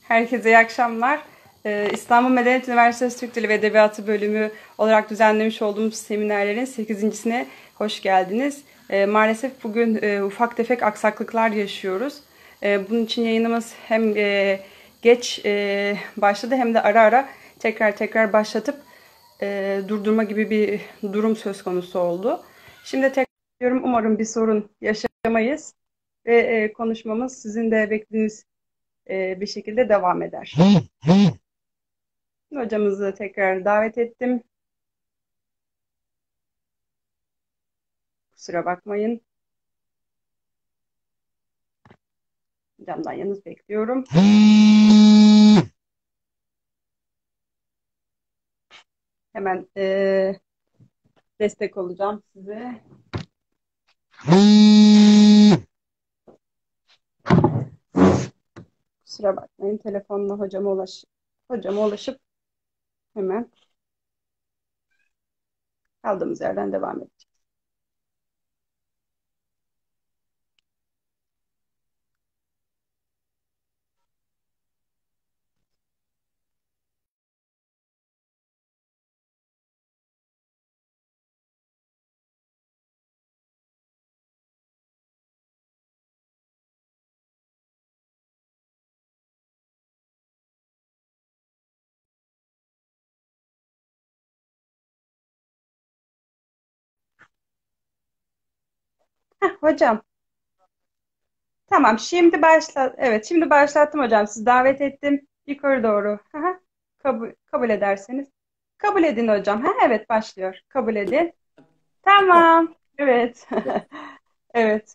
Herkese iyi akşamlar. İstanbul Medeniyet Üniversitesi Türk Dili ve Edebiyatı bölümü olarak düzenlemiş olduğumuz seminerlerin 8.sine hoş geldiniz. Maalesef bugün ufak tefek aksaklıklar yaşıyoruz. Bunun için yayınımız hem geç başladı hem de ara ara tekrar başlatıp durdurma gibi bir durum söz konusu oldu. Şimdi tekrar diyorum, umarım bir sorun yaşamayız ve konuşmamız sizin de beklediğiniz bir şekilde devam eder. Hocamızı tekrar davet ettim. Kusura bakmayın. Hocamdan yalnız bekliyorum. Hemen destek olacağım size. Kusura bakmayın. Telefonla hocama ulaşıp hemen kaldığımız yerden devam edeceğiz. Hocam, tamam, şimdi evet, şimdi başlattım hocam. Sizi davet ettim. Yukarı doğru. Kabul ederseniz. Kabul edin hocam. Evet, başlıyor. Kabul edin. Tamam. Evet. Evet.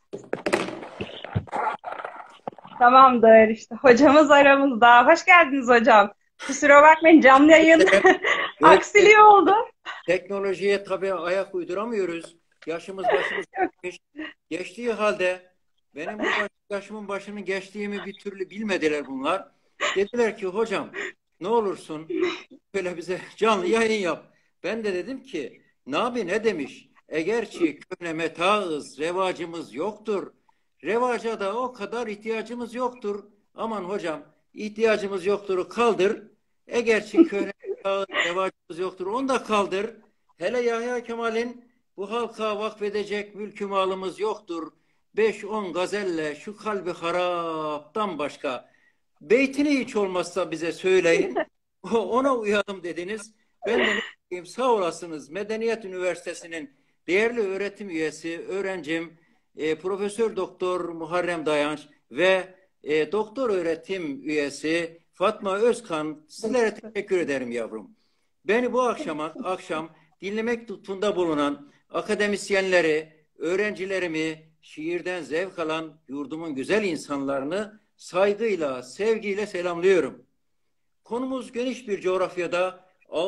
Tamamdır işte. Hocamız aramızda. Hoş geldiniz hocam. Kusura bakmayın, canlı yayın aksiliği oldu. Teknolojiye tabii ayak uyduramıyoruz. Yaşımız başımız geçmiş. Geçtiği halde benim bu yaşımın başını geçtiğimi bir türlü bilmediler bunlar. Dediler ki hocam ne olursun böyle bize canlı yayın yap. Ben de dedim ki Nabi ne demiş? Egerçi köhne metaız revacımız yoktur. Revaca da o kadar ihtiyacımız yoktur. Aman hocam ihtiyacımız yoktur kaldır. Egerçi köhne metaız revacımız yoktur onu da kaldır. Hele Yahya Kemal'in bu halka vakfedecek mülkü malımız yoktur. 5-10 gazelle şu kalbi haraptan başka. Beytini hiç olmazsa bize söyleyin. Ona uyalım dediniz. Ben de ne diyeyim, sağ olasınız. Medeniyet Üniversitesi'nin değerli öğretim üyesi, öğrencim, Profesör Doktor Muharrem Dayanç ve doktor öğretim üyesi Fatma Özkan, sizlere teşekkür ederim yavrum. Beni bu akşam dinlemek tutunda bulunan akademisyenleri, öğrencilerimi, şiirden zevk alan yurdumun güzel insanlarını saygıyla, sevgiyle selamlıyorum. Konumuz geniş bir coğrafyada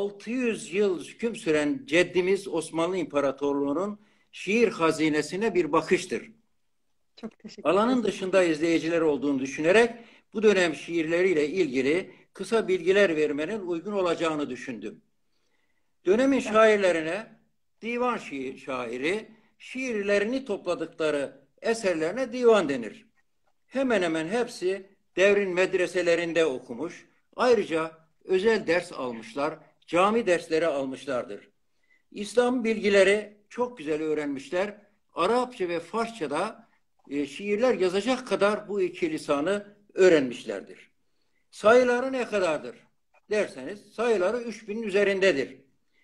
600 yıl hüküm süren ceddimiz Osmanlı İmparatorluğu'nun şiir hazinesine bir bakıştır. Çok teşekkür ederim. Alanın dışında izleyiciler olduğunu düşünerek bu dönem şiirleriyle ilgili kısa bilgiler vermenin uygun olacağını düşündüm. Dönemin şairlerine divan şairi, şiirlerini topladıkları eserlerine divan denir. Hemen hemen hepsi devrin medreselerinde okumuş, ayrıca özel ders almışlar, cami dersleri almışlardır. İslam bilgileri çok güzel öğrenmişler. Arapça ve Farsça'da şiirler yazacak kadar bu iki lisanı öğrenmişlerdir. Sayıları ne kadardır derseniz sayıları 3000'in üzerindedir.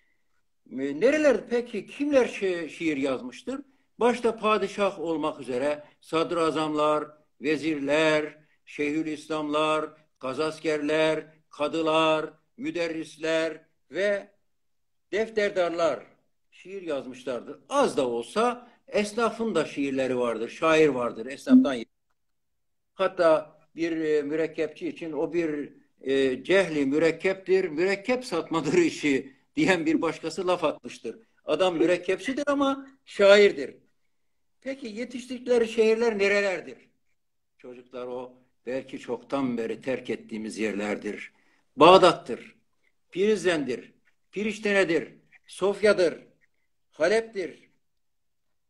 Nereler peki kimler şiir yazmıştır? Başta padişah olmak üzere sadrazamlar, vezirler, şeyhülislamlar, gazaskerler, kadılar, müderrisler ve defterdarlar şiir yazmışlardır. Az da olsa esnafın da şiirleri vardır, şair vardır esnaftan. Hatta bir mürekkepçi için o bir cehli mürekkeptir, mürekkep satmadır işi diyen bir başkası laf atmıştır. Adam mürekkepçidir ama şairdir. Peki yetiştikleri şehirler nerelerdir? Çocuklar o belki çoktan beri terk ettiğimiz yerlerdir. Bağdat'tır, Prizren'dir, Priştine'dir, Sofya'dır, Halep'tir,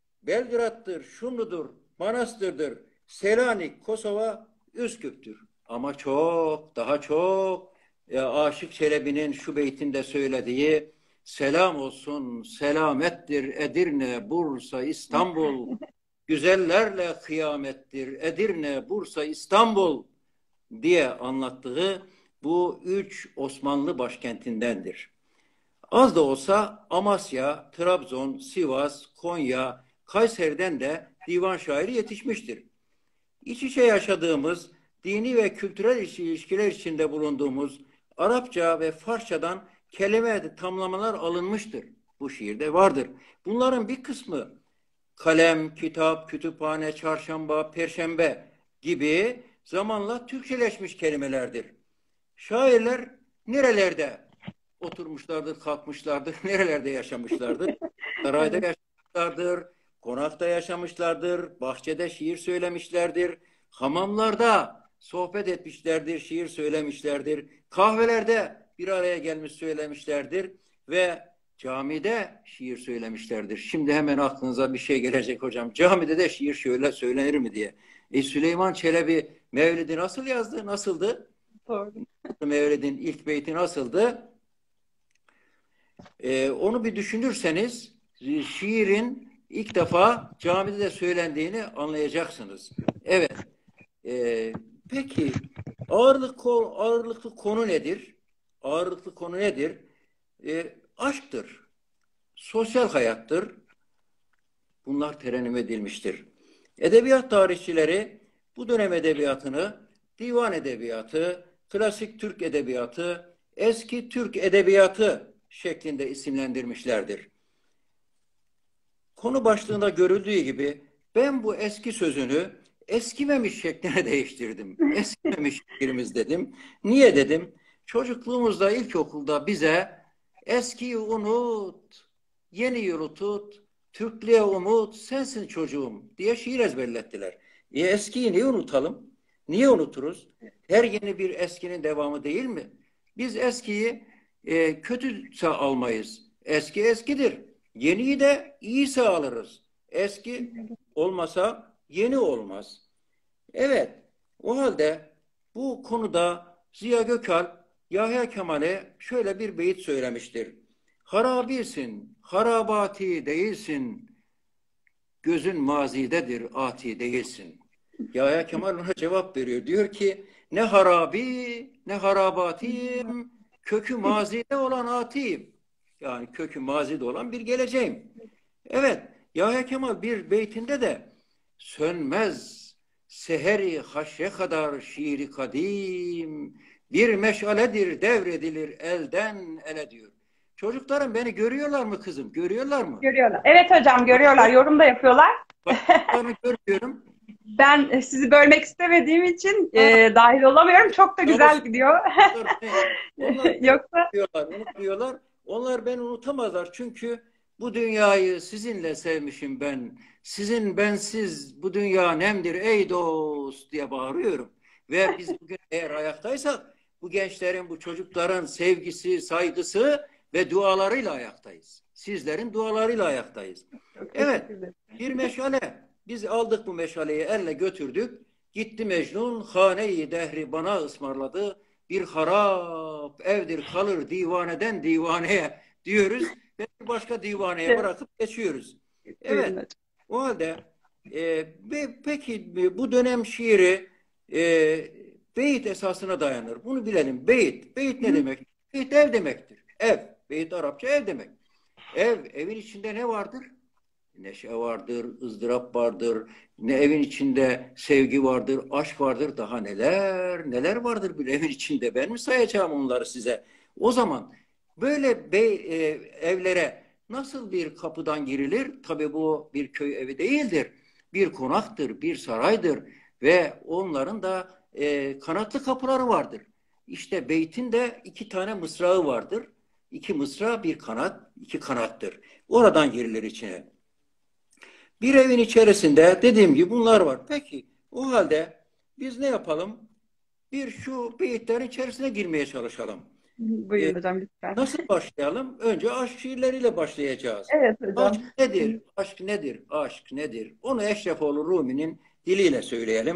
Belgrad'dır, Şumlu'dur, Manastır'dır, Selanik, Kosova, Üsküp'tür. ama çok, daha çok Aşık Çelebi'nin şu beytinde söylediği selam olsun, selamettir Edirne, Bursa, İstanbul. Güzellerle kıyamettir Edirne, Bursa, İstanbul diye anlattığı bu üç Osmanlı başkentindendir. Az da olsa Amasya, Trabzon, Sivas, Konya, Kayseri'den de divan şairi yetişmiştir. İç içe yaşadığımız, dini ve kültürel ilişkiler içinde bulunduğumuz Arapça ve Farsçadan kelime tamlamalar alınmıştır. Bu şiirde vardır. Bunların bir kısmı kalem, kitap, kütüphane, çarşamba, perşembe gibi zamanla Türkçeleşmiş kelimelerdir. Şairler nerelerde oturmuşlardır, kalkmışlardır, nerelerde yaşamışlardır? Sarayda Evet. yaşamışlardır, konakta yaşamışlardır, bahçede şiir söylemişlerdir, hamamlarda sohbet etmişlerdir, şiir söylemişlerdir, kahvelerde bir araya gelmiş söylemişlerdir ve camide şiir söylemişlerdir. Şimdi hemen aklınıza bir şey gelecek hocam. Camide de şiir şöyle söylenir mi diye. Süleyman Çelebi Mevlid'i nasıl yazdı? Nasıldı? Doğru. Mevlid'in ilk beyti nasıldı? Onu bir düşünürseniz şiirin ilk defa camide de söylendiğini anlayacaksınız. Evet. E, peki ağırlıklı konu nedir? Ağırlıklı konu nedir? Aşktır. Sosyal hayattır. Bunlar terennüm edilmiştir. Edebiyat tarihçileri bu dönem edebiyatını divan edebiyatı, klasik Türk edebiyatı, eski Türk edebiyatı şeklinde isimlendirmişlerdir. Konu başlığında görüldüğü gibi ben bu eski sözünü eskimemiş şekline değiştirdim. Eskimemiş şiirimiz dedim. Niye dedim? Çocukluğumuzda ilkokulda bize eskiyi unut, yeni yolu tut, Türklüğe umut, sensin çocuğum diye şiir ezberlettiler. Eskiyi niye unutalım? Niye unuturuz? Her yeni bir eskinin devamı değil mi? Biz eskiyi kötüse almayız. Eski eskidir. Yeniyi de iyiyse alırız. Eski olmasa yeni olmaz. Evet, o halde bu konuda Ziya Gökalp Yahya Kemal'e şöyle bir beyit söylemiştir. Harabisin, harabati değilsin, gözün mazidedir, ati değilsin. Yahya Kemal ona cevap veriyor. Diyor ki ne harabi ne harabatiyim, kökü mazide olan atiyim. Yani kökü mazide olan bir geleceğim. Evet, Yahya Kemal bir beytinde de sönmez seheri haşye kadar şiiri kadim, bir meşaledir devredilir elden ele diyor. Çocuklarım beni görüyorlar mı kızım? Görüyorlar mı? Görüyorlar. Evet hocam görüyorlar. Yorum da yapıyorlar. Çocuklarını görüyorum. Ben sizi bölmek istemediğim için Ha, dahil olamıyorum. Çok da yavaş. güzel gidiyor. Onlar beni Yoksa unutmuyorlar. Onlar beni unutamazlar. Çünkü bu dünyayı sizinle sevmişim ben. Sizin bensiz bu dünya nemdir ey dost diye bağırıyorum. Ve biz bugün eğer ayaktaysak bu gençlerin, bu çocukların sevgisi, saygısı ve dualarıyla ayaktayız. Sizlerin dualarıyla ayaktayız. çok Evet, teşekkür ederim. bir meşale. Biz aldık bu meşaleyi elle götürdük. Gitti Mecnun, haneyi dehri bana ısmarladı. Bir harap evdir kalır divaneden divaneye diyoruz ve bir başka divaneye Evet, bırakıp geçiyoruz. buyurun Evet, hocam. o halde peki bu dönem şiiri beyit esasına dayanır. Bunu bilelim. Beyit. Beyit ne Hı, demek? Beyit ev demektir. Ev. Beyit Arapça ev demek. Evin içinde ne vardır? Neşe vardır, ızdırap vardır, ne evin içinde sevgi vardır, aşk vardır, daha neler, neler vardır bir evin içinde. Ben mi sayacağım onları size? O zaman böyle evlere nasıl bir kapıdan girilir? Tabii bu bir köy evi değildir. Bir konaktır, bir saraydır ve onların da kanatlı kapıları vardır. İşte beytin de iki tane mısrağı vardır. İki mısra, bir kanat, iki kanattır. Oradan girilir içine. Bir evin içerisinde dediğim gibi bunlar var. Peki o halde biz ne yapalım? Bir şu beyitlerin içerisine girmeye çalışalım. Ee, Buyurun hocam lütfen. nasıl başlayalım? Önce aşk şiirleriyle başlayacağız. Evet Aşk hocam. nedir? Aşk nedir? Aşk nedir? Onu Eşrefoğlu Rumi'nin diliyle söyleyelim.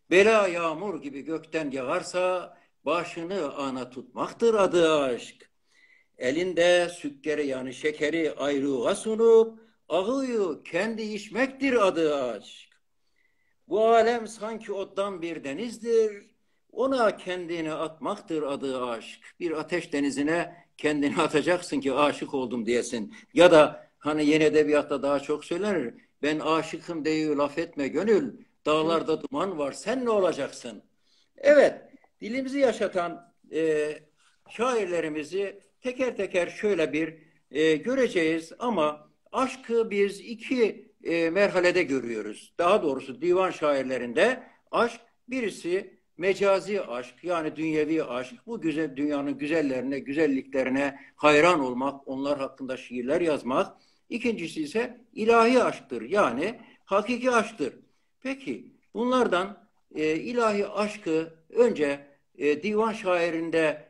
Bela yağmur gibi gökten yağarsa başını ana tutmaktır adı aşk. Elinde sükkeri yani şekeri ayrığa sunup ağıyu kendi içmektir adı aşk. Bu alem sanki ottan bir denizdir. Ona kendini atmaktır adı aşk. Bir ateş denizine kendini atacaksın ki aşık oldum diyesin. Ya da hani yeni edebiyatta daha çok söylenir. Ben aşıkım diye laf etme gönül. Evet. Dağlarda duman var. Sen ne olacaksın? Evet, dilimizi yaşatan şairlerimizi teker teker şöyle bir göreceğiz ama aşkı biz iki merhalede görüyoruz. Daha doğrusu divan şairlerinde aşk birisi mecazi aşk yani dünyevi aşk. Bu güzel dünyanın güzellerine, güzelliklerine hayran olmak, onlar hakkında şiirler yazmak. İkincisi ise ilahi aşktır yani hakiki aşktır. Peki bunlardan ilahi aşkı önce divan şairinde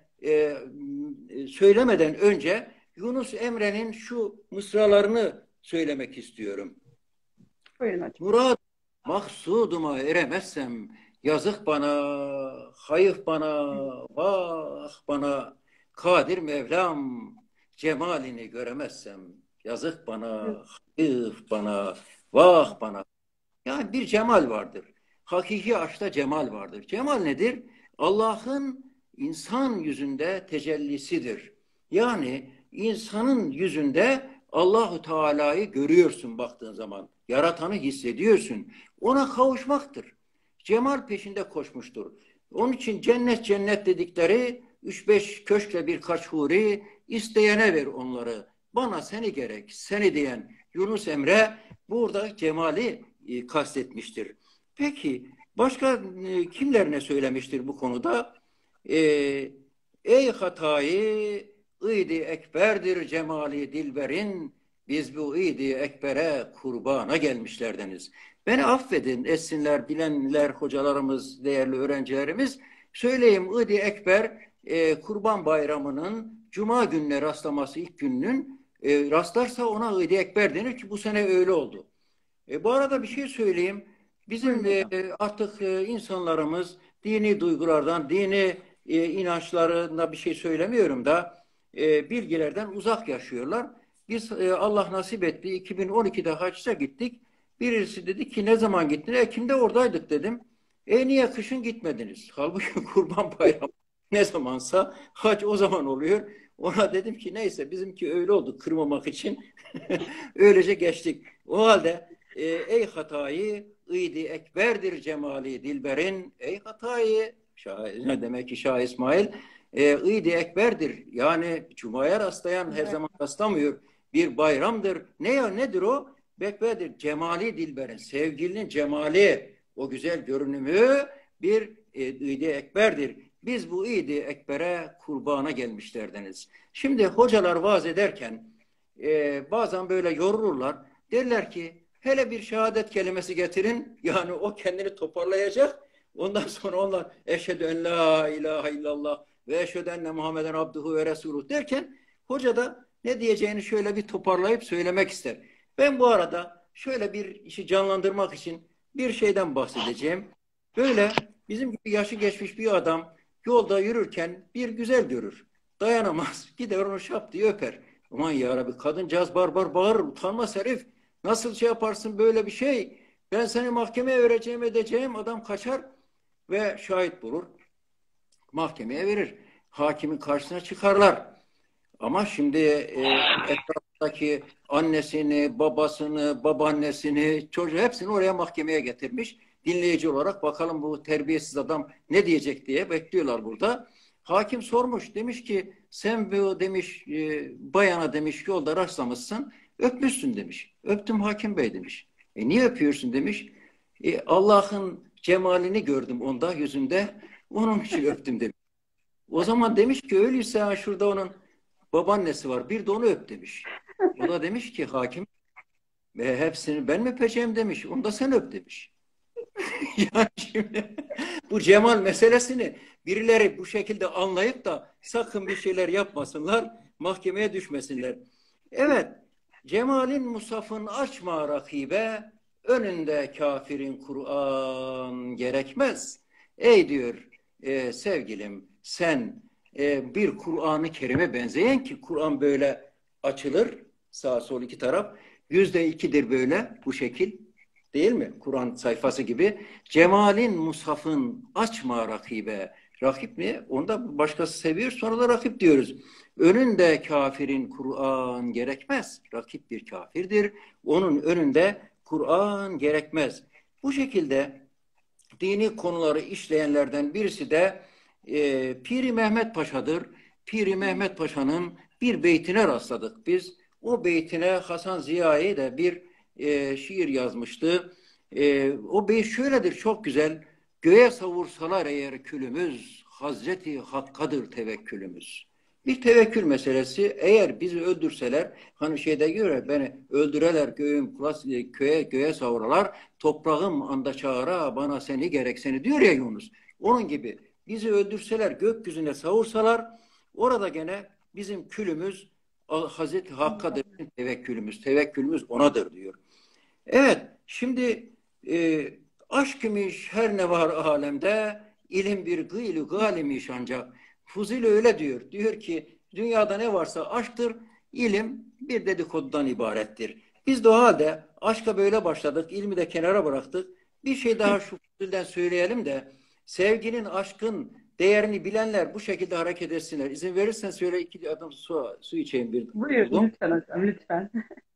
söylemeden önce Yunus Emre'nin şu mısralarını söylemek istiyorum. Buyurun hocam. Murad maksuduma eremezsem yazık bana, hayıf bana, vah bana, Kadir Mevlam cemalini göremezsem yazık bana, hayıf bana, vah bana. Yani bir cemal vardır. Hakiki aşkta cemal vardır. Cemal nedir? Allah'ın insan yüzünde tecellisidir. Yani insanın yüzünde Allahu Teala'yı görüyorsun baktığın zaman. Yaratanı hissediyorsun. Ona kavuşmaktır. Cemal peşinde koşmuştur. Onun için cennet cennet dedikleri üç beş köşkle birkaç huri isteyene ver onları. Bana seni gerek, seni diyen Yunus Emre burada cemali kastetmiştir. Peki başka kimlerine söylemiştir bu konuda? E, Ey hatayı idi ekberdir cemali dilberin biz bu idi ekbere kurbana gelmişlerdeniz. Beni affedin etsinler bilenler hocalarımız değerli öğrencilerimiz söyleyeyim idi ekber kurban bayramının cuma gününe rastlaması ilk gününün rastlarsa ona idi ekber denir ki bu sene öyle oldu. Bu arada bir şey söyleyeyim. Buyurun Bizim hocam. artık insanlarımız dini duygulardan, dini inançlarına bir şey söylemiyorum da bilgilerden uzak yaşıyorlar. Biz Allah nasip etti 2012'de hacca gittik. Birisi dedi ki ne zaman gittin? Ekim'de oradaydık dedim. Niye kışın gitmediniz? Halbuki Kurban Bayramı ne zamansa hac o zaman oluyor. Ona dedim ki neyse bizimki öyle oldu kırmamak için. Öylece geçtik. O halde ey hatayı ıydi ekberdir cemali dilberin ey hatayı ne demek ki Şah İsmail ıydi ekberdir yani Cuma'ya rastlayan her Evet. zaman rastlamıyor bir bayramdır ne ya nedir o bekberdir cemali dilberin sevgilinin cemali o güzel görünümü bir ıydi ekberdir biz bu ıydi ekbere kurbana gelmişlerdeniz şimdi hocalar vaaz ederken bazen böyle yorulurlar derler ki hele bir şehadet kelimesi getirin. Yani o kendini toparlayacak. Ondan sonra onlar eşhedü en la ilahe illallah ve eşhedü enne Muhammeden abduhu ve resuluh derken hoca da ne diyeceğini şöyle bir toparlayıp söylemek ister. Ben bu arada şöyle bir işi canlandırmak için bir şeyden bahsedeceğim. Böyle bizim gibi yaşı geçmiş bir adam yolda yürürken bir güzel görür. Dayanamaz. Gider onu şap diye öper. Aman ya Rabbi kadıncağız barbar bağırır. Utanmaz herif. Nasıl şey yaparsın böyle bir şey? Ben seni mahkemeye vereceğim edeceğim. Adam kaçar ve şahit bulur. Mahkemeye verir. Hakimin karşısına çıkarlar. Ama şimdi etraftaki annesini, babasını, babaannesini, çocuğu hepsini oraya mahkemeye getirmiş. Dinleyici olarak bakalım bu terbiyesiz adam ne diyecek diye bekliyorlar burada. Hakim sormuş. Demiş ki sen bu demiş bayana demiş yolda rastlamışsın. Öpmüşsün demiş. Öptüm hakim bey demiş. Niye öpüyorsun demiş. Allah'ın cemalini gördüm onda yüzünde. Onun için öptüm demiş. O zaman demiş ki öyleyse şurada onun babaannesi var. Bir de onu öp demiş. O da demiş ki hakim hepsini ben mi öpeceğim demiş. Onu da sen öp demiş. Yani şimdi bu cemal meselesini birileri bu şekilde anlayıp da sakın bir şeyler yapmasınlar, mahkemeye düşmesinler. Evet, cemalin musafın açma rakibe, önünde kafirin Kur'an gerekmez. Ey diyor sevgilim sen bir Kur'an-ı Kerim'e benzeyen ki Kur'an böyle açılır sağ sol iki taraf %2'dir böyle bu şekil değil mi? Kur'an sayfası gibi. Cemal'in mushafın açma rakibe. Rakip mi? Onda başkası seviyor sonra da rakip diyoruz. Önünde kafirin Kur'an gerekmez. Rakip bir kafirdir. Onun önünde Kur'an gerekmez. Bu şekilde dini konuları işleyenlerden birisi de Piri Mehmet Paşa'dır. Piri Mehmet Paşa'nın bir beytine rastladık biz. O beytine Hasan Ziya'i de bir şiir yazmıştı. O beyt şöyledir, çok güzel. Göğe savursalar eğer külümüz, Hazreti Hakk'adır tevekkülümüz. Bir tevekkül meselesi. Eğer bizi öldürseler, hani şeyde göre beni öldüreler, göğe savuralar, toprağım anda çağıra bana seni gerek seni diyor ya Yunus. Onun gibi bizi öldürseler, gökyüzüne savursalar, orada gene bizim külümüz Hazreti Hakk'adır tevekkülümüz. Tevekkülümüz onadır diyor. Evet, şimdi aşk imiş her ne var alemde, ilim bir gıylü galimiş ancak. Fuzuli öyle diyor. Diyor ki dünyada ne varsa aşktır, ilim bir dedikodudan ibarettir. Biz de o halde aşka böyle başladık, ilmi de kenara bıraktık. Bir şey daha şu Fuzuli'den söyleyelim de sevginin, aşkın değerini bilenler bu şekilde hareket etsinler. İzin verirsen söyle iki adım su içeyim bir Buyurun yudum. lütfen hocam, lütfen.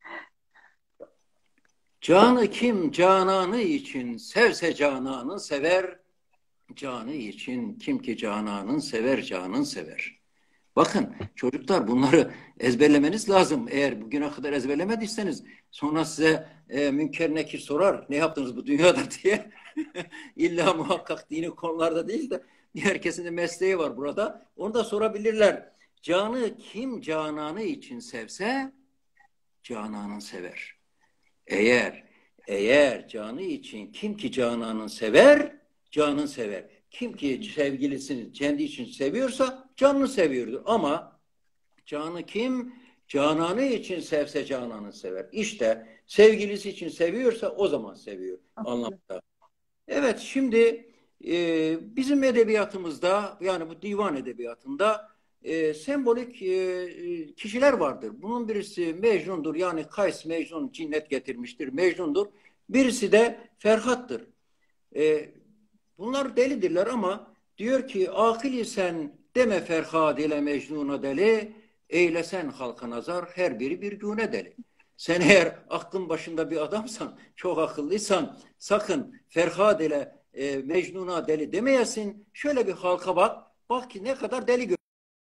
Canı kim cananı için sevse cananı sever, canı için kim ki cananın sever canın sever. Bakın çocuklar bunları ezberlemeniz lazım. Eğer bugüne kadar ezberlemediyseniz sonra size Münker Nekir sorar ne yaptınız bu dünyada diye. İlla muhakkak dini konularda değil de herkesin de mesleği var burada. Onu da sorabilirler. Canı kim cananı için sevse cananın sever. Eğer canı için kim ki cananın sever, canın sever. Kim ki sevgilisini kendi için seviyorsa canını seviyordur. Ama canı kim cananı için sevse cananı sever. İşte sevgilisi için seviyorsa o zaman seviyor anlamda. Evet, şimdi bizim edebiyatımızda yani bu divan edebiyatında sembolik kişiler vardır. Bunun birisi Mecnun'dur. Yani Kays Mecnun cinnet getirmiştir. Mecnun'dur. Birisi de Ferhat'tır. E, Bunlar delidirler ama diyor ki akıl sen deme Ferhat ile Mecnun'a deli, eylesen halka nazar her biri bir güne deli. Sen eğer aklın başında bir adamsan, çok akıllıysan sakın Ferhat ile Mecnun'a deli demeyesin. Şöyle bir halka bak, bak ki ne kadar deli gör.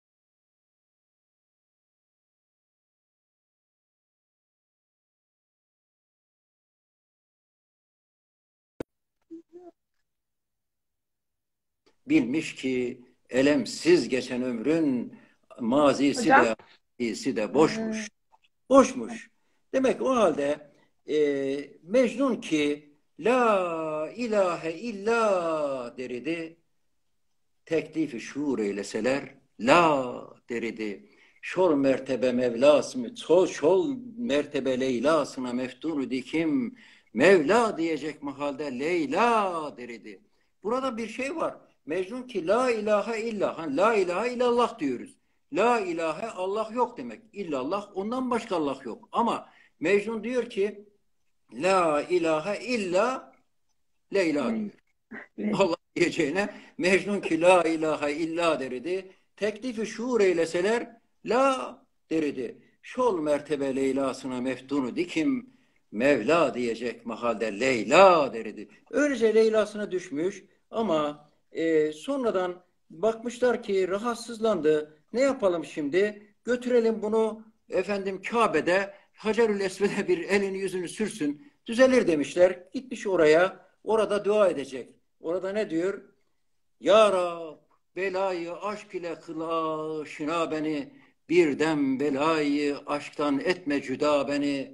Bilmiş ki elemsiz geçen ömrün mazisi Hocam. de iyisi de Ee, boşmuş. Boşmuş. Demek o halde Mecnun ki la ilahe illa deridi, teklifi şuur eyleseler la deridi. Şol mertebe Mevlas mı? Şol mertebe Leyla'sına meftunu dikim. Mevla diyecek mahalde Leyla deridi. Burada bir şey var. Mecnun ki la ilahe illa. Hani la ilahe illallah diyoruz. La ilahe Allah yok demek. İllallah ondan başka Allah yok. Ama Mecnun diyor ki la ilahe illa Leyla diyor. Allah diyeceğine Mecnun ki la ilahe illa deridi. Teklifi şuur eyleseler la deridi. Şol mertebe Leyla'sına meftunu dikim. Mevla diyecek mahalde Leyla deridi. Öylece Leyla'sına düşmüş ama sonradan bakmışlar ki rahatsızlandı. Ne yapalım şimdi? Götürelim bunu efendim Kabe'de Hacerül Esved'e bir elini yüzünü sürsün. Düzelir demişler. Gitmiş oraya. Orada dua edecek. Orada ne diyor? Ya Rab belayı aşk ile kıl aşina beni, birden belayı aşktan etme cüda beni.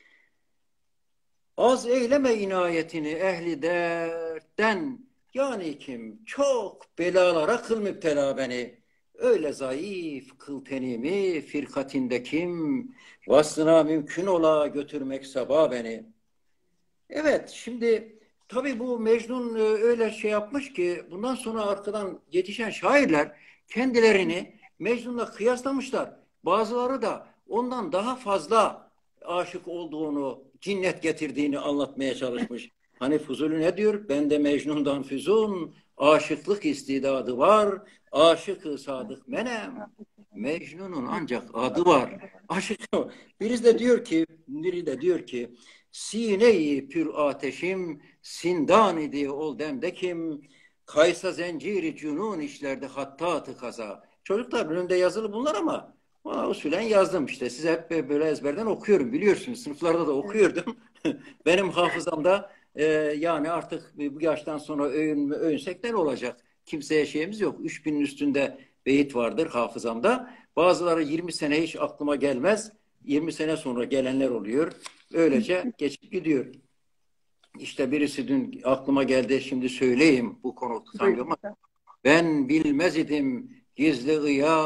Az eyleme inayetini ehli dertten, yani kim çok belalara kıl müptela beni. Öyle zayıf kıl tenimi firkatinde kim, vaslına mümkün ola götürmek sabah beni. Evet, şimdi tabii bu Mecnun öyle şey yapmış ki bundan sonra arkadan yetişen şairler kendilerini Mecnun'la kıyaslamışlar. Bazıları da ondan daha fazla aşık olduğunu, cinnet getirdiğini anlatmaya çalışmış. Hani Fuzuli ne diyor? Bende Mecnun'dan füzun, aşıklık istidadı var, aşık-ı sadık menem. Mecnun'un ancak adı var. Aşık. Biri de diyor ki Sine-i pür ateşim, sindan idi ol demdekim, kaysa zenciri cünun işlerdi hattatı kaza. Çocuklar önünde yazılı bunlar ama usulen yazdım işte. Size hep böyle ezberden okuyorum biliyorsunuz. Sınıflarda da okuyordum. Benim hafızamda yani artık bu yaştan sonra övünsek ne olacak? Kimseye şeyimiz yok. 3000'in üstünde beyit vardır hafızamda. Bazıları 20 sene hiç aklıma gelmez. 20 sene sonra gelenler oluyor. Öylece geçip gidiyor. İşte birisi dün aklıma geldi, şimdi söyleyeyim, bu konu sanki Buyurun ama hocam. ben bilmez idim gizli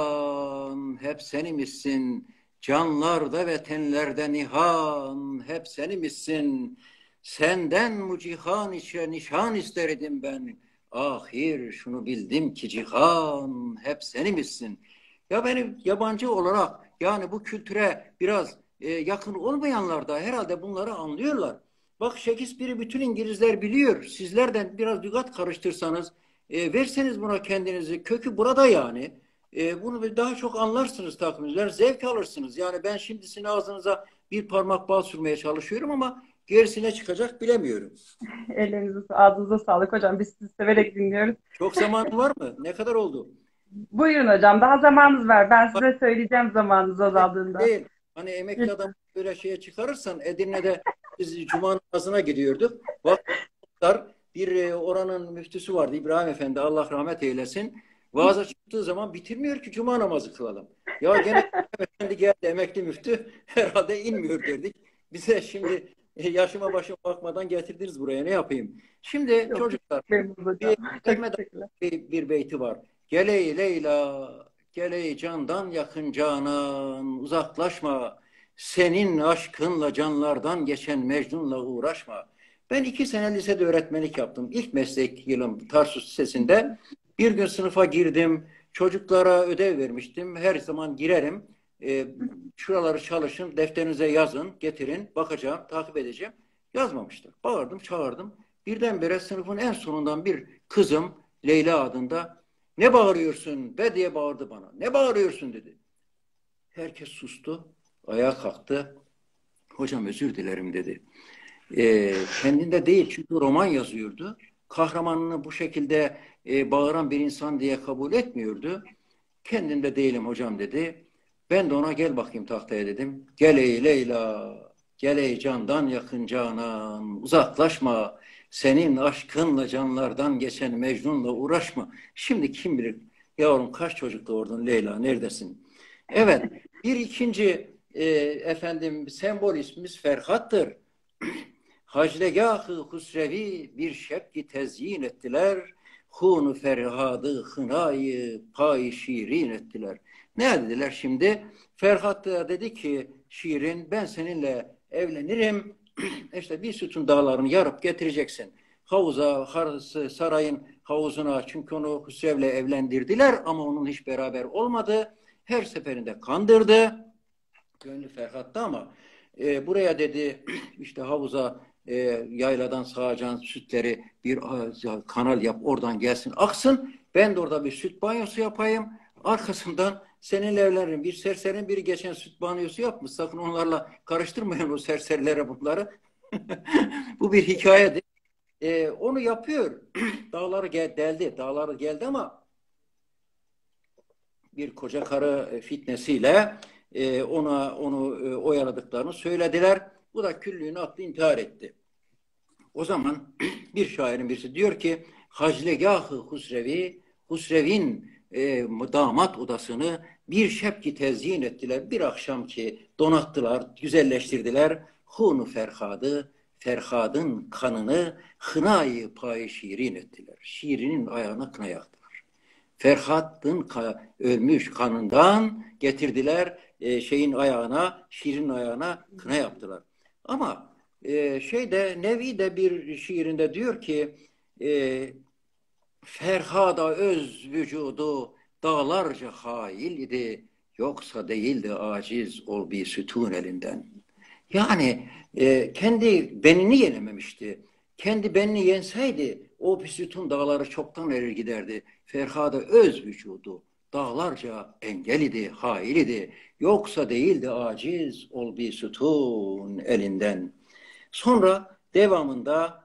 gıyan hep senimizsin, canlarda ve tenlerde nihan hep senimizsin, senden bu cihan içe nişan isterdim ben, ahir şunu bildim ki cihan hep senimizsin. Ya benim yabancı olarak yani bu kültüre biraz yakın olmayanlar da herhalde bunları anlıyorlar. Bak Shakespeare'i bütün İngilizler biliyor. Sizlerden biraz lügat karıştırsanız, verseniz buna kendinizi, kökü burada yani. Bunu daha çok anlarsınız takımcılar, zevk alırsınız. Yani ben şimdi sizin ağzınıza bir parmak bal sürmeye çalışıyorum ama gerisine çıkacak bilemiyorum. Ellerinize, ağzınıza sağlık hocam. Biz sizi severek dinliyoruz. Çok zamanın var mı? Ne kadar oldu? Buyurun hocam. Daha zamanınız var. Ben size söyleyeceğim zamanınız azaldığında. Değil. Hani emekli adam böyle şeye çıkarırsan Edirne'de biz cuma namazına gidiyorduk. Vakıflar bir oranın müftüsü vardı İbrahim Efendi Allah rahmet eylesin. Vaaza çıktığı zaman bitirmiyor ki cuma namazı kılalım. Ya gene İbrahim Efendi geldi emekli müftü herhalde inmiyor derdik. Bize şimdi yaşıma başıma bakmadan getirdiniz buraya ne yapayım? Şimdi Yok, çocuklar memnunum hocam. bir Çok Mehmet teşekkürler. bir beyti var. Geley Leyla, geley candan yakın canan, uzaklaşma. Senin aşkınla canlardan geçen Mecnun'la uğraşma. Ben 2 sene lisede öğretmenlik yaptım. İlk meslek yılım Tarsus Lisesi'nde. Bir gün sınıfa girdim. Çocuklara ödev vermiştim. Her zaman girerim. E, Şuraları çalışın, defterinize yazın, getirin, bakacağım, takip edeceğim. Yazmamışlar. Bağırdım, çağırdım. Birdenbire sınıfın en sonundan bir kızım Leyla adında ne bağırıyorsun be diye bağırdı bana. Ne bağırıyorsun dedi. Herkes sustu. Ayağa kalktı. Hocam özür dilerim dedi. Kendinde değil çünkü roman yazıyordu. Kahramanını bu şekilde bağıran bir insan diye kabul etmiyordu. Kendimde değilim hocam dedi. Ben de ona gel bakayım tahtaya dedim. Gel ey Leyla, gel ey candan yakın canan, uzaklaşma. Senin aşkınla canlardan geçen Mecnun'la uğraşma. Şimdi kim bilir yavrum kaç çocuk doğurdun Leyla neredesin? Evet bir ikinci efendim sembol ismimiz Ferhat'tır. Haclegâh-ı husrevi bir şebki tezyin ettiler. Hunu ferhadı hınayı pay şiirin ettiler. Ne dediler şimdi? Ferhat da dedi ki şiirin ben seninle evlenirim. İşte bir sütun dağlarını yarıp getireceksin. Havuza, sarayın havuzuna çünkü onu Hüsrev'le evlendirdiler ama onun hiç beraber olmadı. Her seferinde kandırdı. Gönlü Ferhat'ta ama buraya dedi işte havuza yayladan sağacağın sütleri bir kanal yap oradan gelsin aksın. Ben de orada bir süt banyosu yapayım. Arkasından seninle evlenirim. Bir serserinin biri geçen süt banyosu yapmış. Sakın onlarla karıştırmayın o serserilere bunları. Bu bir hikayedir. Onu yapıyor. Dağları deldi. Dağları geldi ama bir koca karı fitnesiyle onu oyaladıklarını söylediler. Bu da küllüğünü attı intihar etti. O zaman bir şairin birisi diyor ki Haclegâh-ı Husrevi Husrev'in damat odasını bir şebki tezyin ettiler. Bir akşam ki donattılar, güzelleştirdiler. Hunu Ferhadı Ferhad'ın kanını hınayı payı şiirin ettiler. Şiirinin ayağına kına yaktılar. Ferhat'ın ölmüş kanından getirdiler şeyin ayağına, şiirin ayağına kına yaptılar. Ama Nevi de bir şiirinde diyor ki e, Ferhada öz vücudu dağlarca hail idi, yoksa değildi aciz ol bir sütun elinden. Yani kendi benini yenememişti. Kendi benini yenseydi o bir sütun dağları çoktan erir giderdi. Ferhada öz vücudu dağlarca engel idi, hail idi. Yoksa değildi aciz ol bir sütun elinden. Sonra devamında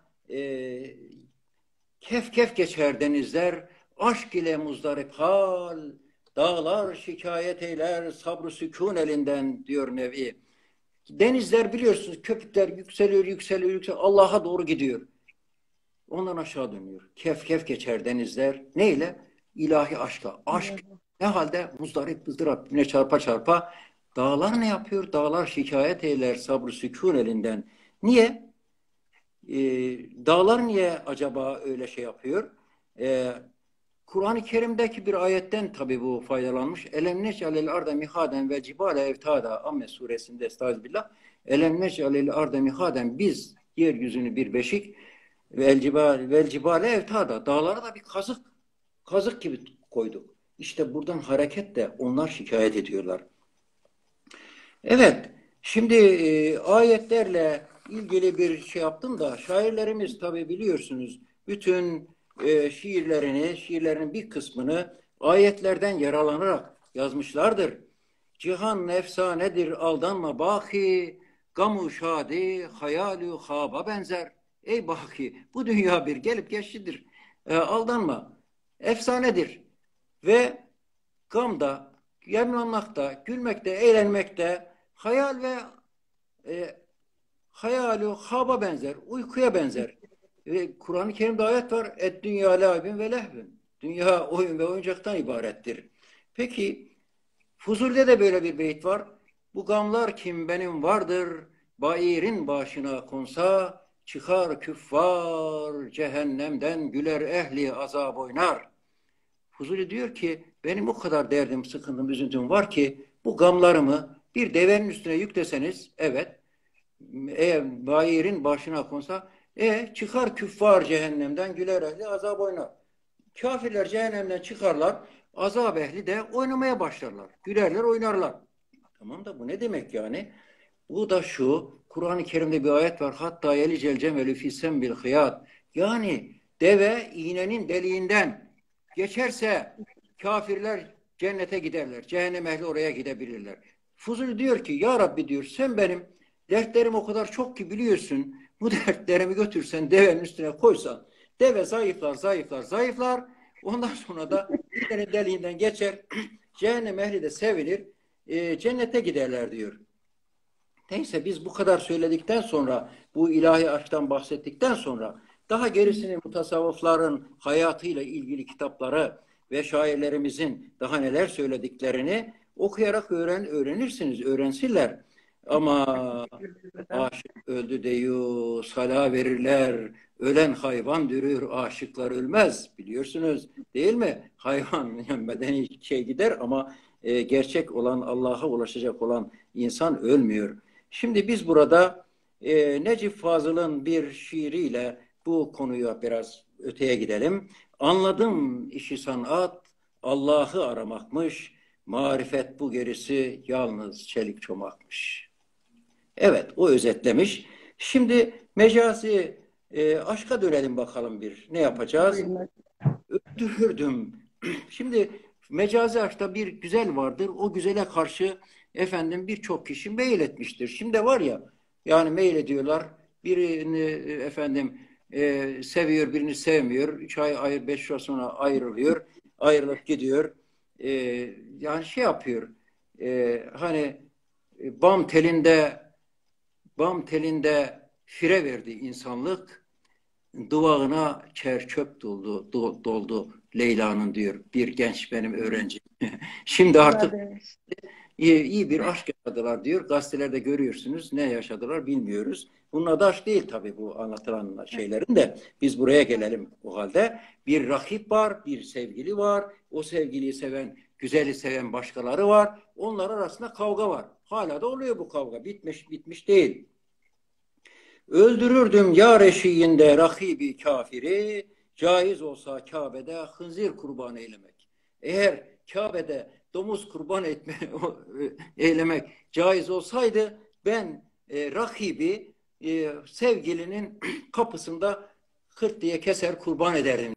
kef kef geçer denizler, aşk ile muzdarip hal, dağlar şikayet eyler, sabrı sükun elinden diyor Nevi. Denizler biliyorsunuz köpükler yükseliyor, yükseliyor, yükseliyor, Allah'a doğru gidiyor. Ondan aşağı dönüyor. Kef kef geçer denizler. Neyle? İlahi aşkla. Aşk ne halde? Muzdarip, ızdırap, yine çarpa çarpa. Dağlar ne yapıyor? Dağlar şikayet eyler, sabrı sükun elinden. Niye? e, Dağlar niye acaba öyle şey yapıyor? E, Kur'an-ı Kerim'deki bir ayetten tabi bu faydalanmış. Elem nec'alel arda mihaden ve cibale evtada. Amme suresinde estağfirullah. Elem nec'alel arda mihaden, biz yeryüzünü bir beşik vel cibale evtada. Dağlara da bir kazık gibi koyduk. İşte buradan hareketle onlar şikayet ediyorlar. Evet, şimdi ayetlerle ilgili bir şey yaptım da şairlerimiz tabii biliyorsunuz bütün şiirlerin bir kısmını ayetlerden yararlanarak yazmışlardır. Cihan efsanedir aldanma baki, gamu şadi hayalü haba benzer. Ey baki, bu dünya bir gelip geçicidir. Aldanma. Efsanedir. Ve gamda, yemlanmakta, gülmekte, eğlenmekte, hayal ve e, hayalü haba benzer, uykuya benzer. Ve Kur'an-ı Kerim'de ayet var. Et dünya lâbin ve lehvin. Dünya oyun ve oyuncaktan ibarettir. Peki Fuzul'de de böyle bir beyt var. Bu gamlar kim benim vardır, bairin başına konsa, çıkar küffar cehennemden, güler ehli azap oynar. Fuzuli diyor ki benim o kadar derdim, sıkıntım, üzüntüm var ki bu gamlarımı bir devenin üstüne yükleseniz, evet, eğer bayirin başına konsa, çıkar küffar cehennemden, güler ehli azap oynar. Kafirler cehennemden çıkarlar, azap ehli de oynamaya başlarlar. Gülerler, oynarlar. Tamam da bu ne demek yani? Bu da şu, Kur'an-ı Kerim'de bir ayet var. Hatta yelicel cemelü fissem bil hıyat. Yani deve iğnenin deliğinden geçerse kafirler cennete giderler. Cehennem ehli oraya gidebilirler. Fuzul diyor ki ya Rabbi diyor, sen benim dertlerim o kadar çok ki biliyorsun. Bu dertlerimi götürsen devenin üstüne koysan deve zayıflar, zayıflar, zayıflar. Ondan sonra da iğnenin deliğinden geçer. Cehennem ehli de sevilir. Cennete giderler diyor. Neyse biz bu kadar söyledikten sonra, bu ilahi aşktan bahsettikten sonra daha gerisini mutasavvıfların hayatıyla ilgili kitapları ve şairlerimizin daha neler söylediklerini okuyarak öğrenirsiniz, öğrensinler. Ama aşık öldü deyu, sala verirler, ölen hayvan dürür, aşıklar ölmez. Biliyorsunuz değil mi? Hayvan yani bedeni şey gider ama gerçek olan, Allah'a ulaşacak olan insan ölmüyor. Şimdi biz burada Necip Fazıl'ın bir şiiriyle bu konuya biraz öteye gidelim. Anladım işi sanat, Allah'ı aramakmış, marifet bu gerisi yalnız çelik çomakmış. Evet, o özetlemiş. Şimdi mecazi aşka dönelim bakalım bir. Ne yapacağız? Öldürürdüm. Şimdi mecazi aşkta bir güzel vardır. O güzele karşı efendim birçok kişi meyil etmiştir. Şimdi var ya yani meyil ediyorlar. Birini efendim seviyor, birini sevmiyor. 3 ay, 5 ay sonra ayrılıyor. Ayrılıp gidiyor. E, Yani şey yapıyor. Hani bam telinde fire verdi insanlık. Duvağına çer çöp doldu Leyla'nın diyor bir genç benim öğrencim. Şimdi artık iyi bir aşk yaşadılar diyor. Gazetelerde görüyorsunuz. Ne yaşadılar bilmiyoruz. Bunun adı aşk değil tabii bu anlatılan şeylerin de. Biz buraya gelelim o halde. Bir rakip var, bir sevgili var. O sevgiliyi seven, güzeli seven başkaları var. Onlar arasında kavga var. Hala da oluyor bu kavga. Bitmiş değil. Öldürürdüm yar eşiğinde rakibi kafiri, caiz olsa Kabe'de hınzir kurban eylemek. Eğer Kabe'de domuz kurban eylemek caiz olsaydı ben rakibi sevgilinin kapısında hırt diye keser kurban ederdim.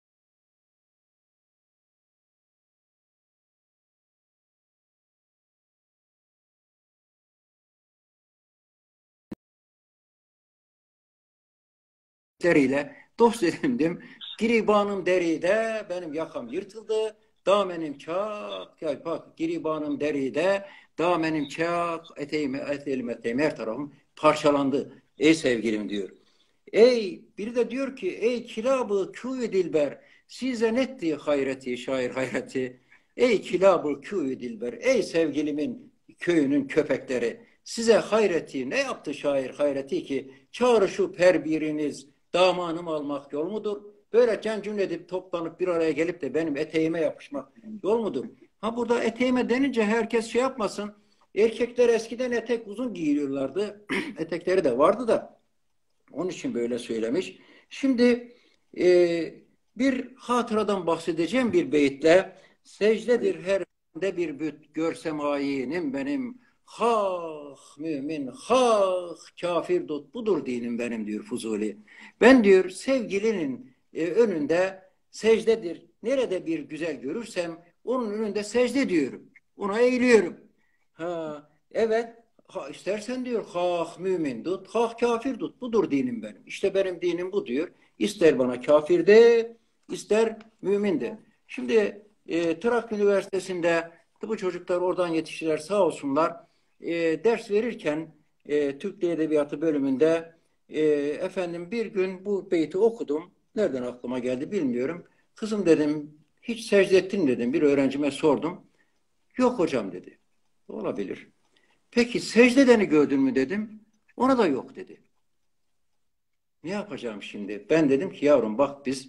Deriyle dost edindim. Giribanım deride benim yakam yırtıldı. Damenim çak, ya bak giribanım deride, damenim çak, eteğim her tarafım parçalandı. Ey sevgilim diyor. Biri de diyor ki ey kilabı kû dilber size netti hayreti şair hayreti. Ey kilabı kû dilber ey sevgilimin köyünün köpekleri size hayreti ne yaptı şair hayreti ki çağrışıp her biriniz damanım almak yol mudur? Böyle cem edip toplanıp bir araya gelip de benim eteğime yapışmak yol mudur? Ha burada eteğime denince herkes şey yapmasın. Erkekler eskiden etek uzun giyiyorlardı. Etekleri de vardı da. Onun için böyle söylemiş. Şimdi bir hatıradan bahsedeceğim bir beyitle. Secdedir her de bir büt görsem ayinim benim. Hah mümin, hah kafir dut budur dinim benim diyor Fuzuli. Ben diyor sevgilinin önünde secdedir. Nerede bir güzel görürsem onun önünde secde diyorum. Ona eğiliyorum. Ha, evet. Ha, istersen diyor hah mümin tut, hah kafir tut. Budur dinim benim. İşte benim dinim bu diyor. İster bana kafir de, ister mümin de. Şimdi Trakya Üniversitesi'nde bu çocuklar oradan yetiştiler sağ olsunlar. Ders verirken Türk Dil Edebiyatı bölümünde efendim bir gün bu beyti okudum. Nereden aklıma geldi bilmiyorum. Kızım dedim hiç secde ettin dedim. Bir öğrencime sordum. Yok hocam dedi. Olabilir. Peki secdedeni gördün mü dedim. Ona da yok dedi. Ne yapacağım şimdi? Ben dedim ki yavrum bak biz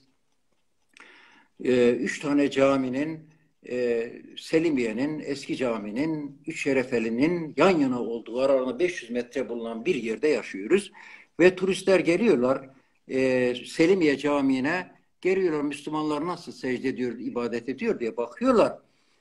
3 tane caminin Selimiye'nin, eski caminin, Üç Şerefeli'nin yan yana olduğu aralarında 500 metre bulunan bir yerde yaşıyoruz. Ve turistler geliyorlar Selimiye Camii'ne geliyorlar Müslümanlar nasıl secde ediyor, ibadet ediyor diye bakıyorlar.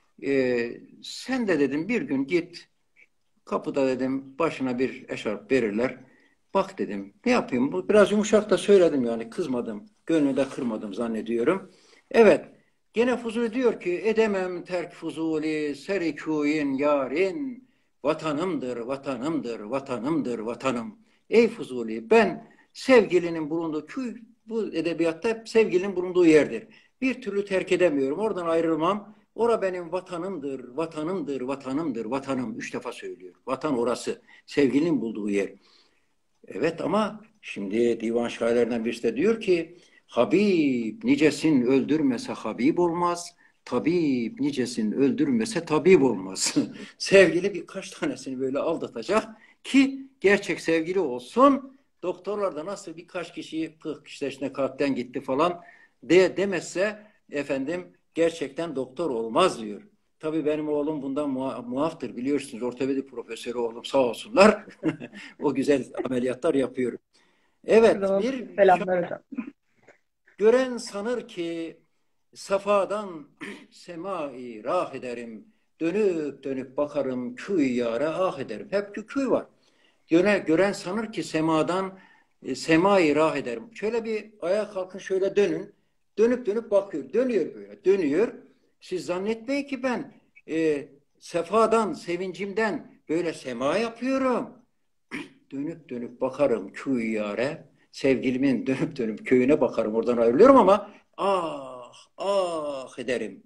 Sen de dedim bir gün git kapıda dedim başına bir eşarp verirler. Bak dedim ne yapayım? Bu biraz yumuşak da söyledim yani kızmadım. Gönlünü de kırmadım zannediyorum. Evet. Gene Fuzuli diyor ki edemem terk Fuzuli serikuyin yarin vatanımdır, vatanımdır, vatanımdır, vatanım. Ey Fuzuli ben sevgilinin bulunduğu köy bu edebiyatta hep sevgilinin bulunduğu yerdir. Bir türlü terk edemiyorum. Oradan ayrılmam. Ora benim vatanımdır, vatanımdır, vatanımdır, vatanım. 3 defa söylüyor. Vatan orası. Sevgilinin bulduğu yer. Evet ama şimdi divan şairlerinden birisi de diyor ki Habib nicesin öldürmese Habib olmaz. Tabip nicesin öldürmese tabip olmaz. Sevgili birkaç tanesini böyle aldatacak ki gerçek sevgili olsun. Doktorlar da nasıl birkaç kişiyi 40 kişileşine kalpten gitti falan demezse efendim gerçekten doktor olmaz diyor. Tabii benim oğlum bundan muaftır biliyorsunuz. Ortopedi profesörü oğlum sağ olsunlar. O güzel ameliyatlar yapıyor. Evet bir Selamlar hocam. gören sanır ki safadan semai rah ederim. Dönüp dönüp bakarım küy yâre ah ederim. Hep bir küy var. Gören sanır ki semadan semai rah ederim. Şöyle bir ayağa kalkın şöyle dönün. Dönüp dönüp bakıyor. Dönüyor böyle. Dönüyor. Siz zannetmeyin ki ben sefadan, sevincimden böyle sema yapıyorum. Dönüp dönüp bakarım küy yâre. Sevgilimin dönüp dönüp köyüne bakarım. Oradan ayrılıyorum ama ah ah ederim.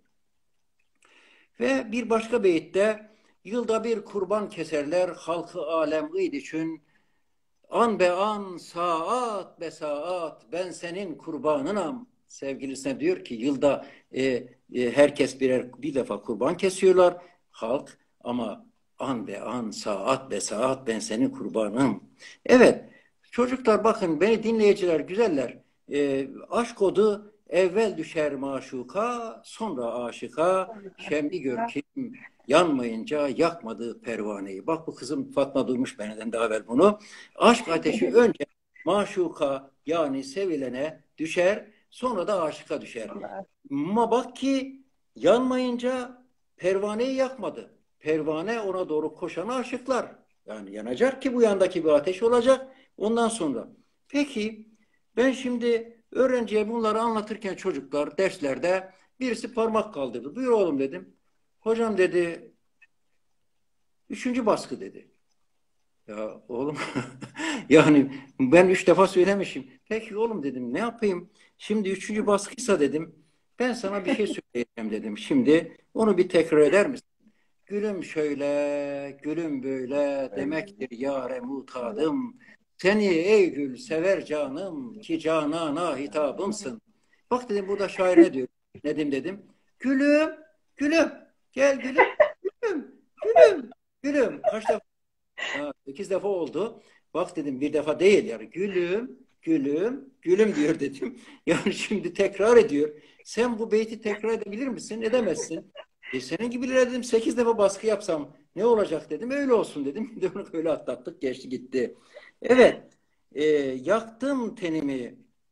Ve bir başka beyitte yılda bir kurban keserler halkı alem gıyd için an be an saat be saat ben senin kurbanınam. Sevgilisine diyor ki yılda herkes bir defa kurban kesiyorlar halk ama an be an saat be saat ben senin kurbanım. Evet çocuklar bakın beni dinleyiciler güzeller aşk odu evvel düşer maşuka sonra aşıka şemli gör kim yanmayınca yakmadı pervaneyi. Bak bu kızım Fatma duymuş benden daha evvel bunu. Aşk ateşi önce maşuka yani sevilene düşer, sonra da aşıka düşer. Ama bak ki yanmayınca pervaneyi yakmadı. Pervane ona doğru koşan aşıklar. Yani yanacak ki bu yandaki bir ateş olacak. Ondan sonra. Peki ben şimdi öğrenciye bunları anlatırken çocuklar derslerde birisi parmak kaldırdı. Buyur oğlum dedim. Hocam dedi üçüncü baskı dedi. Ya oğlum yani ben 3 defa söylemişim. Peki oğlum dedim ne yapayım? Şimdi üçüncü baskıysa dedim ben sana bir şey söyleyeceğim dedim. Şimdi onu bir tekrar eder misin? Gülüm şöyle, gülüm böyle demektir yâre mutadım. Seni ey gül sever canım ki canana hitabımsın. Bak dedim bu da şair ne diyor? Nedim dedim. Gülüm, gülüm, gel gülüm, gülüm, gülüm, gülüm. Kaç defa? Ha, 8 defa oldu. Bak dedim bir defa değil yani. Gülüm, gülüm, gülüm diyor dedim. Yani şimdi tekrar ediyor. Sen bu beyti tekrar edebilir misin? Edemezsin. Senin gibiler dedim 8 defa baskı yapsam ne olacak dedim. Öyle olsun dedim. Bir de onu öyle atlattık geçti gitti. Evet. Yaktım tenimi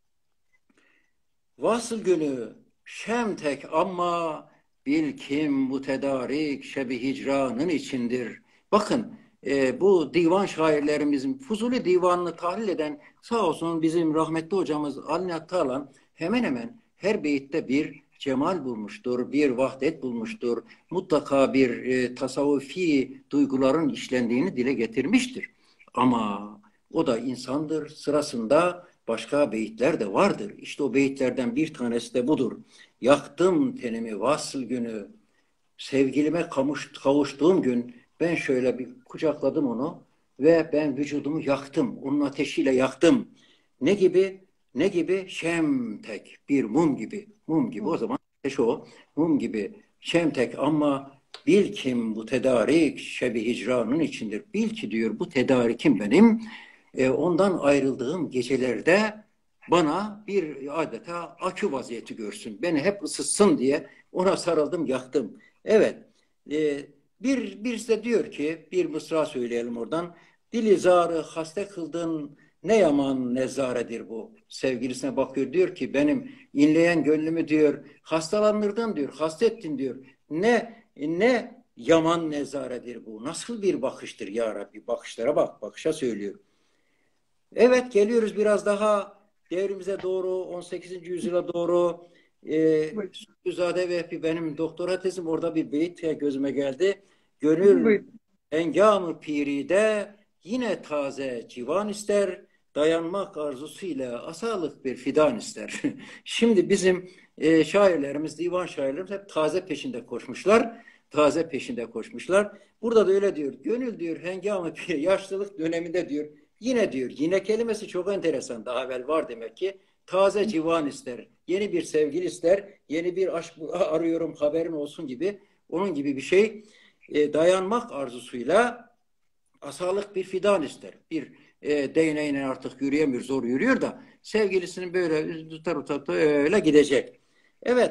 vasıl günü şemtek ama bil kim bu tedarik şebi hicranın içindir. Bakın bu divan şairlerimizin Fuzuli divanını tahlil eden sağ olsun bizim rahmetli hocamız Ali Nihat Tağlan hemen hemen her beyitte bir cemal bulmuştur, bir vahdet bulmuştur. Mutlaka bir tasavvufi duyguların işlendiğini dile getirmiştir. Ama o da insandır. Sırasında başka beyitler de vardır. İşte o beyitlerden bir tanesi de budur. Yaktım tenimi vasıl günü, sevgilime kavuştuğum gün ben şöyle bir kucakladım onu ve ben vücudumu yaktım. Onun ateşiyle yaktım. Ne gibi? Ne gibi? Şemtek. Bir mum gibi. Mum gibi. O zaman ateş o. Mum gibi. Şemtek ama bil kim bu tedarik şebi hicranın içindir. Bil ki diyor bu tedarikim benim. Ondan ayrıldığım gecelerde bana bir adeta akü vaziyeti görsün. Beni hep ısıtsın diye ona sarıldım, yaktım. Evet. Birisi de diyor ki bir mısra söyleyelim oradan. Dili zarı haste kıldın ne yaman nezaredir bu. Sevgilisine bakıyor diyor ki benim inleyen gönlümü diyor hastalandırdın diyor, hastettin diyor. Ne yaman nezaredir bu. Nasıl bir bakıştır ya Rabbi. Bakışlara bak, bakışa söylüyor. Evet geliyoruz biraz daha devrimize doğru 18. yüzyıla doğru Süzade Vehbi benim doktora tezim orada bir beyit gözüme geldi. Gönül Buyurun. engamı piride yine taze civan ister dayanmak arzusuyla asalık bir fidan ister. Şimdi bizim şairlerimiz, divan şairlerimiz hep taze peşinde koşmuşlar. Taze peşinde koşmuşlar. Burada da öyle diyor. Gönül diyor hengamı pir yaşlılık döneminde diyor yine diyor, yine kelimesi çok enteresan. Daha evvel var demek ki. Taze civan ister. Yeni bir sevgili ister. Yeni bir aşk arıyorum haberin olsun gibi. Onun gibi bir şey. Dayanmak arzusuyla asalık bir fidan ister. Bir değneğine artık yürüyemiyor, zor yürüyor da sevgilisinin böyle tutar öyle gidecek. Evet.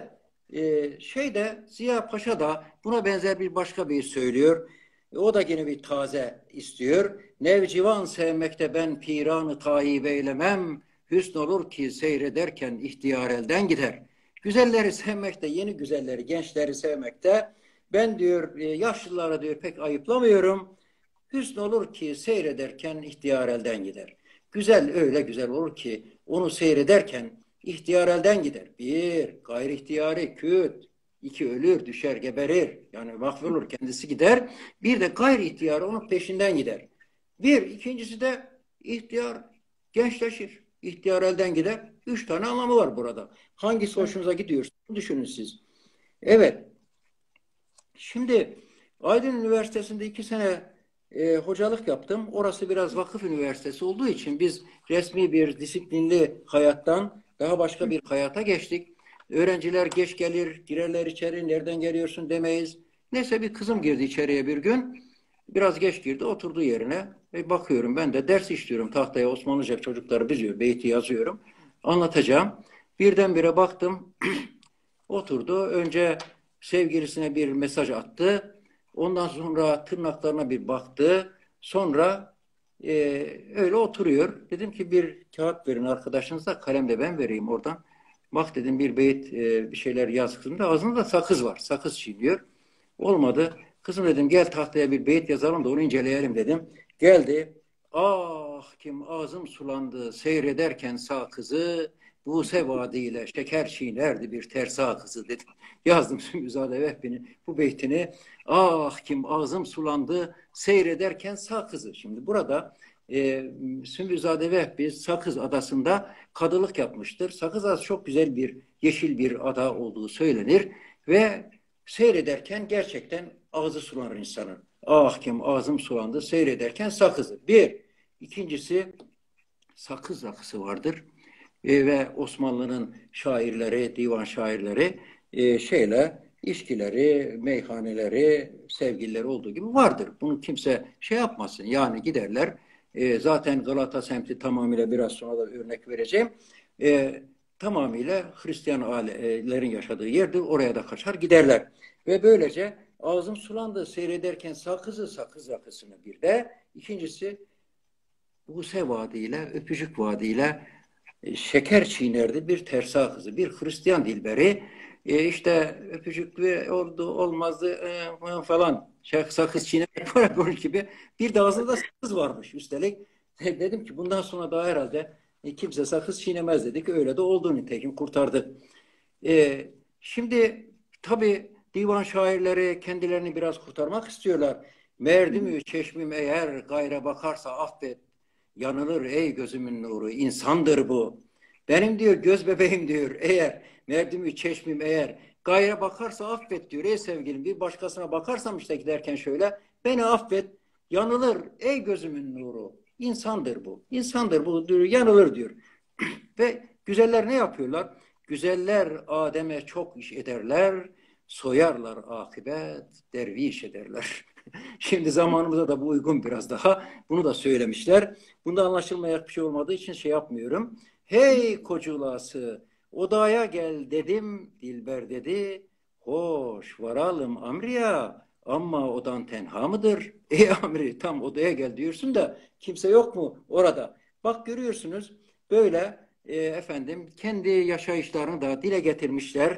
Ziya Paşa da buna benzer bir başka bir söylüyor. O da yine bir taze istiyor. Nevcivan sevmekte ben piranı tayyip eylemem. Hüsn olur ki seyrederken ihtiyar elden gider. Güzelleri sevmekte, yeni güzelleri, gençleri sevmekte ben diyor yaşlılara diyor pek ayıplamıyorum. Hüsn olur ki seyrederken ihtiyar elden gider. Güzel öyle güzel olur ki onu seyrederken ihtiyar elden gider. Bir, gayri ihtiyari, küt. İki, ölür, düşer, geberir. Yani mahvolur, kendisi gider. Bir de gayri ihtiyarı onun peşinden gider. İkincisi de ihtiyar gençleşir. İhtiyar elden gider. 3 tane anlamı var burada. Hangisi hoşunuza gidiyorsa düşünün siz. Evet. Şimdi Aydın Üniversitesi'nde 2 sene hocalık yaptım. Orası biraz vakıf üniversitesi olduğu için biz resmi bir disiplinli hayattan daha başka bir hayata geçtik. Öğrenciler geç gelir, girerler içeri, nereden geliyorsun demeyiz. Neyse bir kızım girdi içeriye bir gün. Biraz geç girdi, oturdu yerine. Bakıyorum ben de ders işliyorum. Tahtaya Osmanlıca çocukları biliyor, beyti yazıyorum. Anlatacağım. Birdenbire baktım, oturdu. Önce sevgilisine bir mesaj attı. Ondan sonra tırnaklarına bir baktı. Sonra Öyle oturuyor. Dedim ki bir kağıt verin arkadaşınıza, kalem de ben vereyim oradan. Bak dedim bir beyit bir şeyler yaz kızım da ağzında sakız var. Sakız çiğniyor. Olmadı. Kızım dedim gel tahtaya bir beyit yazalım da onu inceleyelim dedim. Geldi. Ah kim ağzım sulandı seyrederken sağ kızı Buse vaadiyle şeker çiğnerdi bir tersa kızı dedim. Yazdım Sümbüzade Vehbi'nin bu beytini. Ah kim ağzım sulandı seyrederken sağ kızı. Şimdi burada Sümbüzade Vehbi Sakız Adası'nda kadılık yapmıştır. Sakız Adası çok güzel bir yeşil bir ada olduğu söylenir ve seyrederken gerçekten ağzı sulanır insanın. Ah kim ağzım sulandı seyrederken sakızı. Bir. İkincisi sakız rakısı vardır. Ve Osmanlı'nın şairleri, divan şairleri içkileri, meyhaneleri, sevgilileri olduğu gibi vardır. Bunu kimse şey yapmasın. Yani giderler. Zaten Galata semti tamamıyla biraz sonra da örnek vereceğim. Tamamıyla Hristiyan ailelerin yaşadığı yerdir. Oraya da kaçar giderler. Ve böylece ağzım sulandı seyrederken sakız rakısını bir de. İkincisi Buse vaadiyle, öpücük vaadiyle şeker çiğnerdi bir tersa kızı, bir Hristiyan dilberi. İşte öpücük oldu, olmazdı falan. Sakız çiğnemek var bunun gibi. Bir de ağzında sakız varmış üstelik. Dedim ki bundan sonra daha herhalde kimse sakız çiğnemez dedik. Öyle de oldu nitekim kurtardı. Şimdi tabii divan şairleri kendilerini biraz kurtarmak istiyorlar. Merdümü çeşmim eğer gayre bakarsa affet. Yanılır ey gözümün nuru. İnsandır bu. Benim diyor göz bebeğim diyor. Eğer merdümü çeşmim eğer gayre bakarsa affet diyor. Ey sevgilim bir başkasına bakarsam işte giderken şöyle beni affet. Yanılır ey gözümün nuru. İnsandır bu. İnsandır bu diyor. Yanılır diyor. Ve güzeller ne yapıyorlar? Güzeller Adem'e çok iş ederler, soyarlar akıbet, derviş ederler. Şimdi zamanımıza da bu uygun biraz daha. Bunu da söylemişler. Bunda anlaşılmayak bir şey olmadığı için şey yapmıyorum. Hey koculası, odaya gel dedim, Dilber dedi. Hoş varalım Amriya, ama odan tenha mıdır? Ey Amri tam odaya gel diyorsun da kimse yok mu orada? Bak görüyorsunuz böyle efendim kendi yaşayışlarını da dile getirmişler.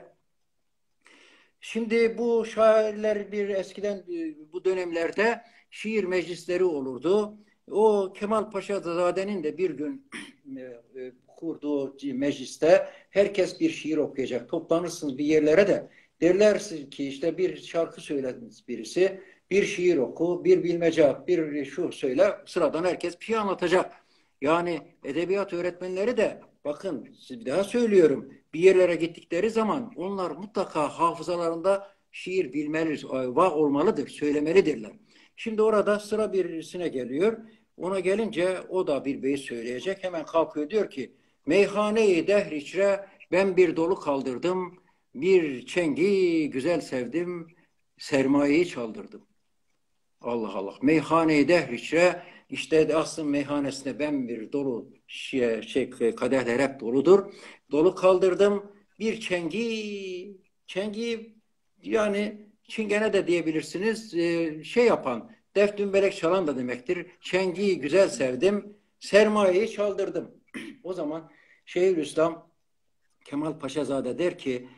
Şimdi bu şairler bir eskiden bu dönemlerde şiir meclisleri olurdu. O Kemal Paşazade'nin de bir gün kurduğu mecliste herkes bir şiir okuyacak. Toplanırsınız bir yerlere de derler ki işte bir şarkı söylediniz birisi, bir şiir oku, bir bilmece, bir şu söyle. Sıradan herkes bir şey anlatacak. Yani edebiyat öğretmenleri de bakın bir daha söylüyorum bir yerlere gittikleri zaman onlar mutlaka hafızalarında şiir bilmeli, olmalıdır, söylemelidirler. Şimdi orada sıra birisine geliyor. Ona gelince o da bir beyit söyleyecek. Hemen kalkıyor diyor ki meyhaneyi dehr ben bir dolu kaldırdım. Bir çengi güzel sevdim. Sermayeyi çaldırdım. Allah Allah. Meyhaneyi dehr işte aslında meyhanesine ben bir dolu kadehler hep doludur. Dolu kaldırdım. Bir çengi yani çingene de diyebilirsiniz. Şey yapan, def dümbelek çalan da demektir. Çengiyi güzel sevdim. Sermayeyi çaldırdım. O zaman Şeyhülislam Kemal Paşazade der ki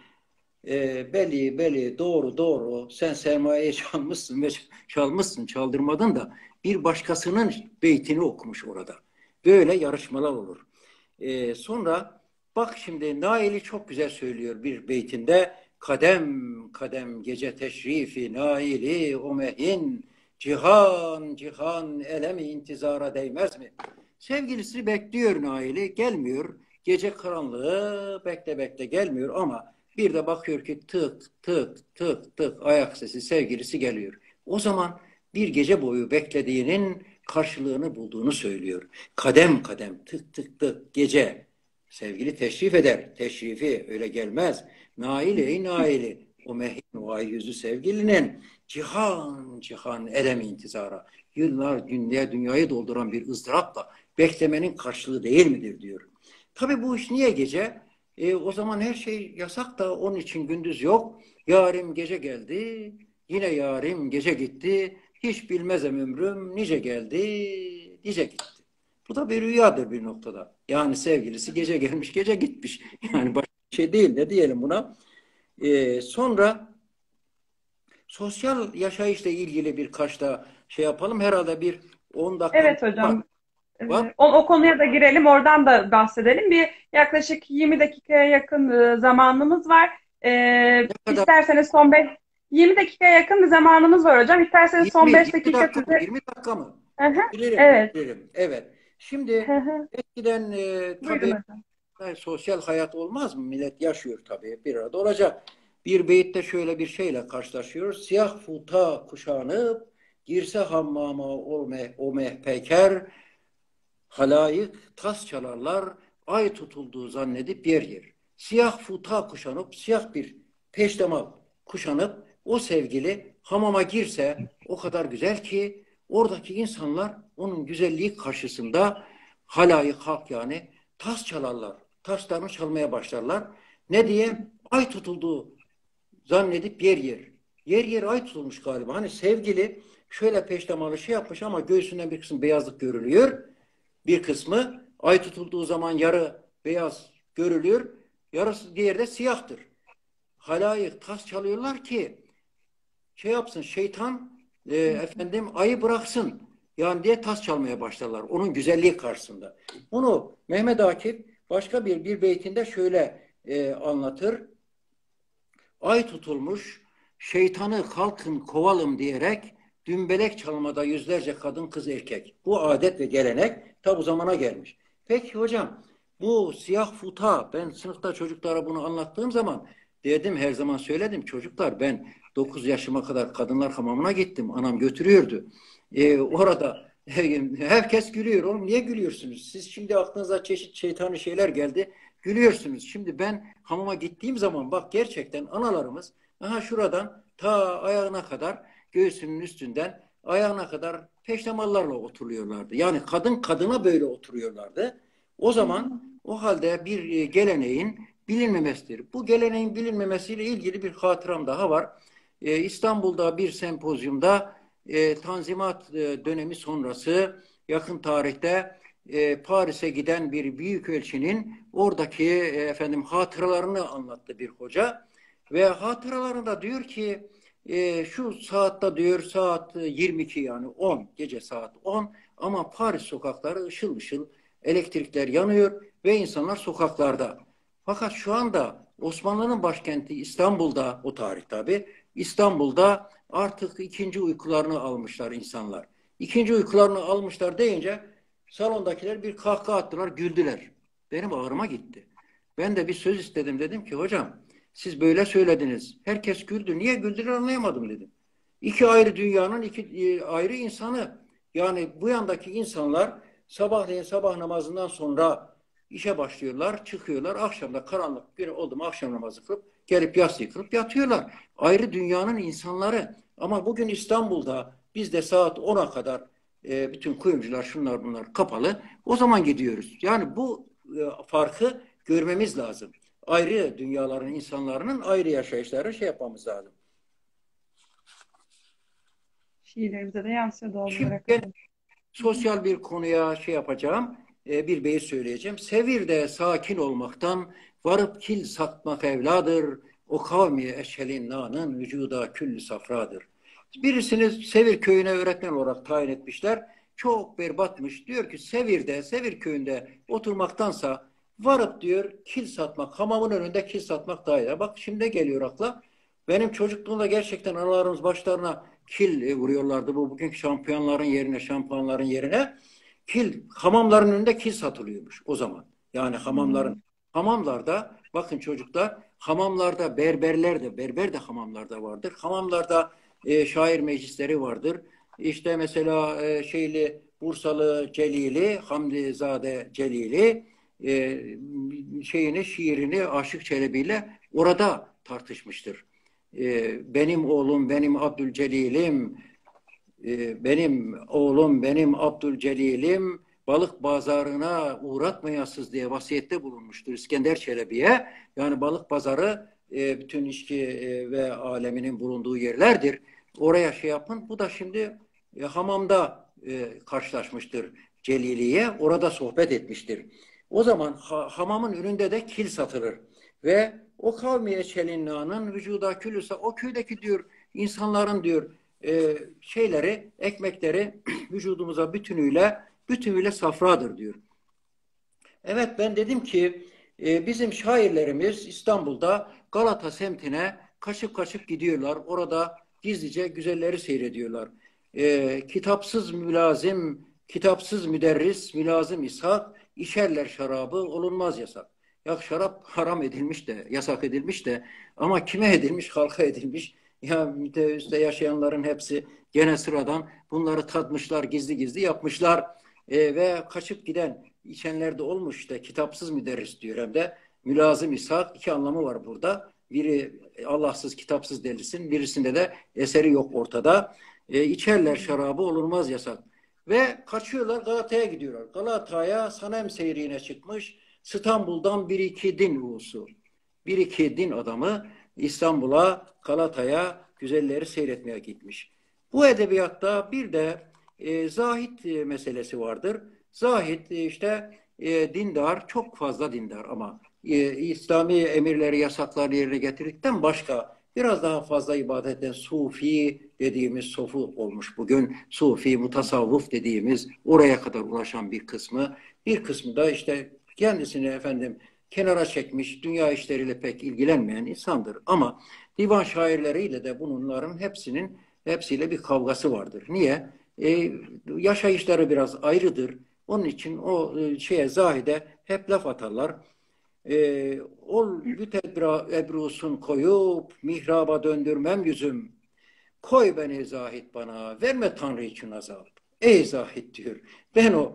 belli doğru sen sermayeyi çalmışsın ve çalmışsın çaldırmadın da bir başkasının beytini okumuş orada. Böyle yarışmalar olur. Sonra bak şimdi Nail'i çok güzel söylüyor bir beytinde kadem kadem gece teşrifi Nail'i o mehin cihan cihan elemi intizara değmez mi? Sevgilisi bekliyor Nail'i gelmiyor. Gece karanlığı bekle gelmiyor ama bir de bakıyor ki tık tık tık tık ayak sesi sevgilisi geliyor. O zaman bir gece boyu beklediğinin karşılığını bulduğunu söylüyor. Kadem kadem tık tık tık gece sevgili teşrif eder. Teşrifi öyle gelmez. Naili ey naili o mehin o ay yüzü sevgilinin cihan cihan elem intizara yıllar dünyayı dolduran bir ızdırapla beklemenin karşılığı değil midir diyor. Tabii bu iş niye gece? O zaman her şey yasak da onun için gündüz yok. Yarim gece geldi, yine yarim gece gitti. Hiç bilmezem ömrüm nice geldi, gece gitti. Bu da bir rüyadır bir noktada. Yani sevgilisi gece gelmiş, gece gitmiş. Yani başka bir şey değil. Ne diyelim buna? Sonra sosyal yaşayışla ilgili birkaç da şey yapalım. Herhalde bir 10 dakikamız Evet var. hocam. Var. O konuya da girelim, oradan da bahsedelim. Yaklaşık 20 dakikaya yakın zamanımız var. Ne kadar? İsterseniz 20 dakikaya yakın bir zamanımız var hocam. İsterseniz son 5 20 dakika dakika mı? size... 20 dakika mı? Hı hı, Bitiririm, evet. bitiririm. Evet. Hı Şimdi hı. eskiden Buyurun tabii hocam. sosyal hayat olmaz mı? Millet yaşıyor tabii. Bir arada olacak. Bir beytte şöyle bir şeyle karşılaşıyoruz. Siyah futa kuşanıp girse hammama o mehpeker halayık tas çalarlar ay tutulduğu zannedip yer yer. Siyah futa kuşanıp siyah bir peştemal kuşanıp o sevgili hamama girse o kadar güzel ki oradaki insanlar onun güzelliği karşısında halayık halk yani tas çalarlar. Taslarını çalmaya başlarlar. Ne diye? Ay tutuldu zannedip yer yer. Yer yer ay tutulmuş galiba. Hani sevgili şöyle peştemalı şey yapmış ama göğsünden bir kısım beyazlık görülüyor. Bir kısmı ay tutulduğu zaman yarı beyaz görülüyor. Yarısı diğeri de siyahtır. Halayık tas çalıyorlar ki şey yapsın şeytan efendim ayı bıraksın. Yani diye tas çalmaya başlarlar. Onun güzelliği karşısında. Bunu Mehmet Akif başka bir beytinde şöyle anlatır. Ay tutulmuş, şeytanı kalkın kovalım diyerek dümbelek çalmada yüzlerce kadın kız erkek. Bu adet ve gelenek ta bu zamana gelmiş. Peki hocam bu siyah futa ben sınıfta çocuklara bunu anlattığım zaman dedim her zaman söyledim çocuklar ben 9 yaşıma kadar kadınlar hamamına gittim. Anam götürüyordu. Orada herkes gülüyor. Oğlum niye gülüyorsunuz? Siz şimdi aklınıza çeşit şeytani şeyler geldi. Gülüyorsunuz. Şimdi ben hamama gittiğim zaman bak gerçekten analarımız aha şuradan ta ayağına kadar göğsünün üstünden ayağına kadar peştemallarla oturuyorlardı. Yani kadın kadına böyle oturuyorlardı. O zaman o halde bir geleneğin bilinmemesidir. Bu geleneğin bilinmemesiyle ilgili bir hatıram daha var. İstanbul'da bir sempozyumda Tanzimat dönemi sonrası yakın tarihte Paris'e giden bir büyükelçinin oradaki efendim hatıralarını anlattı bir hoca ve hatıralarında diyor ki şu saatte diyor saat 22 yani 10 gece saat 10 ama Paris sokakları ışıl ışıl elektrikler yanıyor ve insanlar sokaklarda. Fakat şu anda Osmanlı'nın başkenti İstanbul'da o tarih tabi İstanbul'da artık ikinci uykularını almışlar insanlar. İkinci uykularını almışlar deyince salondakiler bir kahkaha attılar, güldüler. Benim ağrıma gitti. Ben de bir söz istedim. Dedim ki hocam siz böyle söylediniz. Herkes güldü. Niye güldüler anlayamadım dedim. İki ayrı dünyanın iki ayrı insanı. Yani bu yandaki insanlar sabahleyin sabah namazından sonra işe başlıyorlar, çıkıyorlar. Akşamda karanlık bir oldu mu akşam namazı kılıp gelip yas kılıp yatıyorlar. Ayrı dünyanın insanları. Ama bugün İstanbul'da bizde saat 10'a kadar bütün kuyumcular şunlar bunlar kapalı. O zaman gidiyoruz. Yani bu farkı görmemiz lazım. Ayrı dünyaların insanların ayrı yaşayışları şey yapmamız lazım. Şiirlerimize de yansıyor doğal Şimdi olarak ben hocam. sosyal bir konuya şey yapacağım. Bir beyit söyleyeceğim. Sevir de sakin olmaktan varıp kil satmak evladır. O kavmi eşhelin nanın vücuda küllü safradır. Birisini Sevir köyüne öğretmen olarak tayin etmişler. Çok berbatmış. Diyor ki Sevir'de, Sevir köyünde oturmaktansa varıp diyor kil satmak, hamamın önünde kil satmak daha iyi. Bak şimdi geliyor akla. Benim çocukluğumda gerçekten analarımız başlarına kil vuruyorlardı. Bu bugünkü şampuanların yerine hamamların önünde kil satılıyormuş o zaman. Yani hamamlarda bakın çocuklar hamamlarda berber de hamamlarda vardır. Hamamlarda şair meclisleri vardır. İşte mesela Bursalı Celili, Hamdizade Celili şiirini Aşık Çelebi ile orada tartışmıştır. Benim oğlum benim Abdülcelil'im benim oğlum benim Abdülcelil'im balık pazarına uğratmayasız diye vasiyette bulunmuştur İskender Çelebi'ye. Yani balık pazarı bütün içki ve aleminin bulunduğu yerlerdir. Oraya şey yapın. Bu da şimdi hamamda karşılaşmıştır Celiliye. Orada sohbet etmiştir. O zaman hamamın önünde de kil satılır. Ve o kavmiye çelinnanın vücuda külüse o köydeki diyor insanların diyor şeyleri, ekmekleri vücudumuza bütünüyle safradır diyor. Evet, ben dedim ki bizim şairlerimiz İstanbul'da Galata semtine kaçıp kaçıp gidiyorlar. Orada gizlice güzelleri seyrediyorlar. Kitapsız mülazim, kitapsız müderris, mülazim İshak, içerler şarabı, olunmaz yasak. Ya şarap haram edilmiş de, yasak edilmiş de ama kime edilmiş? Halka edilmiş. Ya müteüste yaşayanların hepsi gene sıradan bunları tatmışlar, gizli gizli yapmışlar. Ve kaçıp giden içenler de olmuş işte kitapsız müderris diyor hem de mülazım İshak, iki anlamı var burada. Biri Allahsız kitapsız delilsin, birisinde de eseri yok ortada. İçerler şarabı, olunmaz yasak. Ve kaçıyorlar, Galata'ya gidiyorlar. Galata'ya Sanem seyrine çıkmış İstanbul'dan bir iki din ulusu. Bir iki din adamı İstanbul'a, Galata'ya güzelleri seyretmeye gitmiş. Bu edebiyatta bir de zahit meselesi vardır. Zahid işte dindar, çok fazla dindar ama İslami emirleri, yasakları yerine getirdikten başka biraz daha fazla ibadet eden sufi dediğimiz sofu olmuş bugün. Sufi, mutasavvuf dediğimiz oraya kadar ulaşan bir kısmı. Bir kısmı da işte kendisini efendim kenara çekmiş, dünya işleriyle pek ilgilenmeyen insandır. Ama divan şairleriyle de bunların hepsiyle bir kavgası vardır. Niye? Yaşayışları biraz ayrıdır. Onun için o zahide hep laf atarlar. Ol bütedbira ebrusun koyup mihraba döndürmem yüzüm. Koy beni zahid bana, verme Tanrı için azap. Ey zahid diyor. Ben o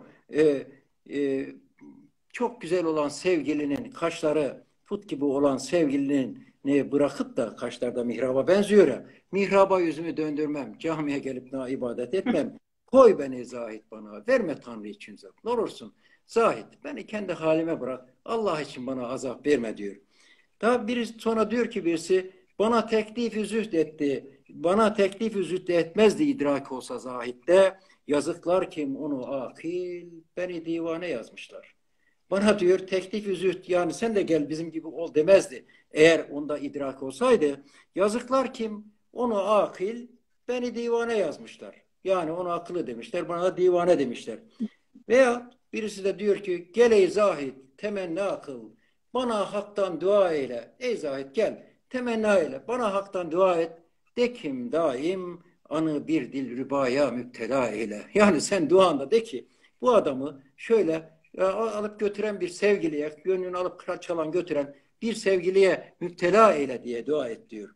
e, çok güzel olan sevgilinin kaşları put gibi olan sevgilinin bırakıp da kaşlarda mihraba benziyor ya. Mihraba yüzümü döndürmem, camiye gelip ibadet etmem. Koy beni zahid bana, verme Tanrı için azap. Ne olursun zahid, beni kendi halime bırak. Allah için bana azap verme diyor. Daha birisi sonra diyor ki birisi bana teklif-i zühd etti. Bana teklif-i zühd etmezdi idrak olsa zahitte. Yazıklar kim onu akil, beni divane yazmışlar. Bana diyor teklif-i zühd yani sen de gel bizim gibi ol demezdi. Eğer onda idrak olsaydı yazıklar kim onu akil, beni divane yazmışlar. Yani onu akıllı demişler, bana da divane demişler. Veya birisi de diyor ki gel ey zahid temenni akıl bana haktan dua eyle. Ey zahid gel temenni eyle bana haktan dua et. De kim daim anı bir dil rübaya müptela eyle. Yani sen duanda de ki bu adamı şöyle alıp götüren bir sevgiliye, gönlünü alıp çalan götüren bir sevgiliye müptela eyle diye dua et diyor.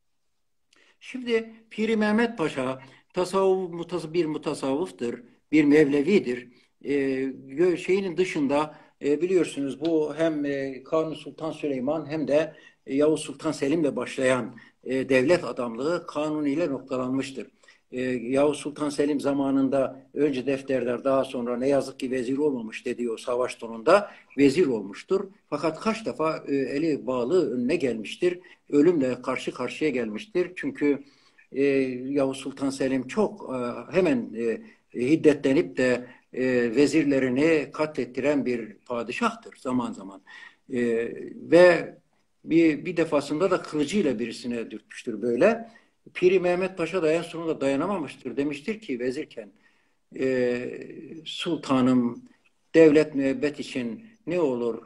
Şimdi Piri Mehmet Paşa bir mutasavvıftır, bir Mevlevidir. Şeyinin dışında biliyorsunuz bu hem Kanuni Sultan Süleyman hem de Yavuz Sultan Selim'le başlayan devlet adamlığı Kanuni ile noktalanmıştır. Yavuz Sultan Selim zamanında önce defterdar daha sonra ne yazık ki vezir olmamış dediği o savaş sonunda vezir olmuştur. Fakat kaç defa eli bağlı önüne gelmiştir. Ölümle karşı karşıya gelmiştir. Çünkü Yavuz Sultan Selim çok hemen hiddetlenip de vezirlerini katlettiren bir padişahtır zaman zaman. Ve bir defasında da kılıcıyla birisine dürtmüştür böyle. Piri Mehmet Paşa da en sonunda dayanamamıştır. Demiştir ki vezirken sultanım devlet müebbet için ne olur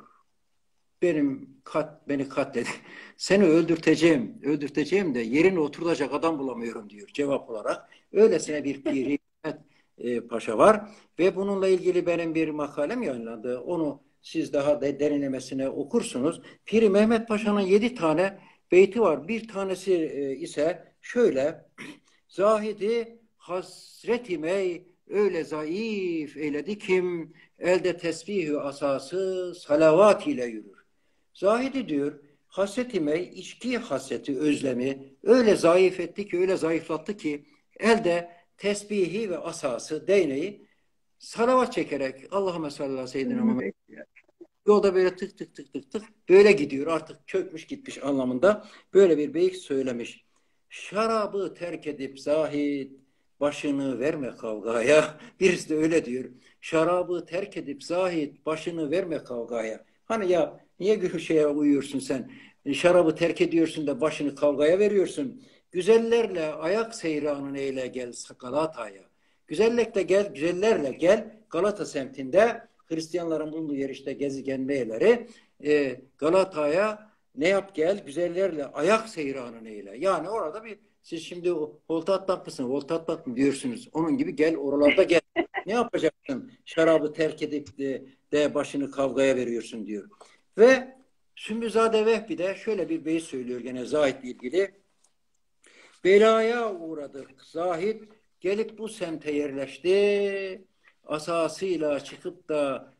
beni katlet. Seni öldürteceğim de yerine oturacak adam bulamıyorum diyor cevap olarak. Öylesine bir Piri Mehmet Paşa var ve bununla ilgili benim bir makalem yayınlandı. Onu siz daha derinlemesine okursunuz. Piri Mehmet Paşa'nın 7 tane beyti var. Bir tanesi ise şöyle: Zahidi hasretim ey öyle zayıf eyledi kim elde tesbihü asası salavat ile yürür. Zahidi diyor hasretime içki hasreti özlemi öyle zayıf etti ki öyle zayıflattı ki elde tesbihi ve asası değneği salavat çekerek Allahümme salli ala seyyidina Muhammed yolda böyle tık tık tık tık tık böyle gidiyor artık çökmüş gitmiş anlamında böyle bir beyit söylemiş. Şarabı terk edip zahid başını verme kavgaya. Birisi de öyle diyor. Şarabı terk edip zahit başını verme kavgaya. Hani ya niye şeye uyuyorsun sen? Şarabı terk ediyorsun da başını kavgaya veriyorsun. Güzellerle ayak seyranın eyle gel Galata'ya. Güzellikle gel, güzellerle gel Galata semtinde Hristiyanların bulunduğu yer işte gezegen yerleri. Galata'ya ne yap gel güzellerle ayak seyranın eyle. Yani orada bir siz şimdi volta atmak mısın? Volta atmak mı diyorsunuz? Onun gibi gel oralarda gel. Ne yapacaksın? Şarabı terk edip de başını kavgaya veriyorsun diyor. Ve Sümbüzade Vehbi de şöyle bir beyit söylüyor gene Zahid'le ilgili. Belaya uğradık Zahid gelip bu semte yerleşti. Asasıyla çıkıp da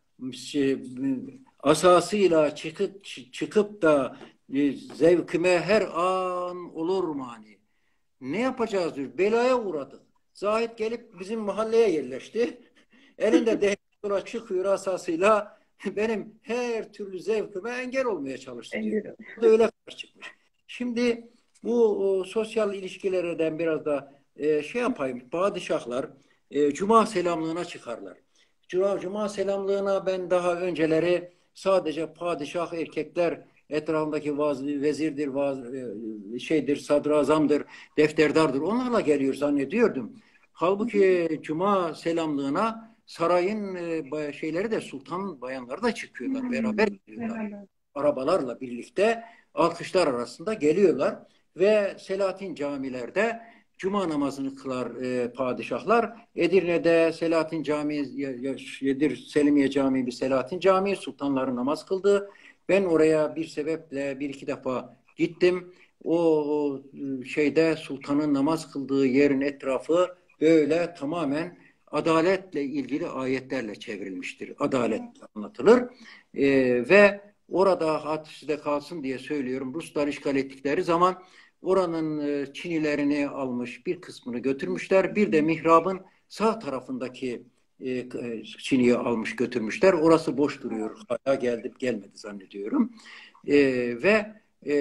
asasıyla çıkıp da zevkime her an olur mani. Ne yapacağız diyor. Belaya uğradık. Zahid gelip bizim mahalleye yerleşti. Elinde dehtera çıkıyor asasıyla benim her türlü zevkime engel olmaya çalıştı diyor. Bu da öyle karşı çıkmış. Şimdi bu sosyal ilişkilerden biraz da şey yapayım. Padişahlar cuma selamlığına çıkarlar. Cuma selamlığına ben daha önceleri sadece padişah erkekler etrafındaki vezirdir, şeydir, sadrazamdır, defterdardır. Onlarla geliyor zannediyordum. Halbuki cuma selamlığına sarayın şeyleri de sultan bayanları da çıkıyorlar. Beraber gidiyorlar. Arabalarla birlikte alkışlar arasında geliyorlar ve Selahattin camilerde cuma namazını kılar padişahlar. Edirne'de Selahattin Camii, Selimiye Camii bir Selahattin Camii sultanların namaz kıldığı. Ben oraya bir sebeple bir iki defa gittim. O şeyde sultanın namaz kıldığı yerin etrafı böyle tamamen adaletle ilgili ayetlerle çevrilmiştir. Adaletle anlatılır. Ve orada hadisede kalsın diye söylüyorum. Ruslar işgal ettikleri zaman oranın çinilerini almış bir kısmını götürmüşler. Bir de mihrabın sağ tarafındaki Çini'yi almış götürmüşler. Orası boş duruyor. Hala gelmedi zannediyorum. Ve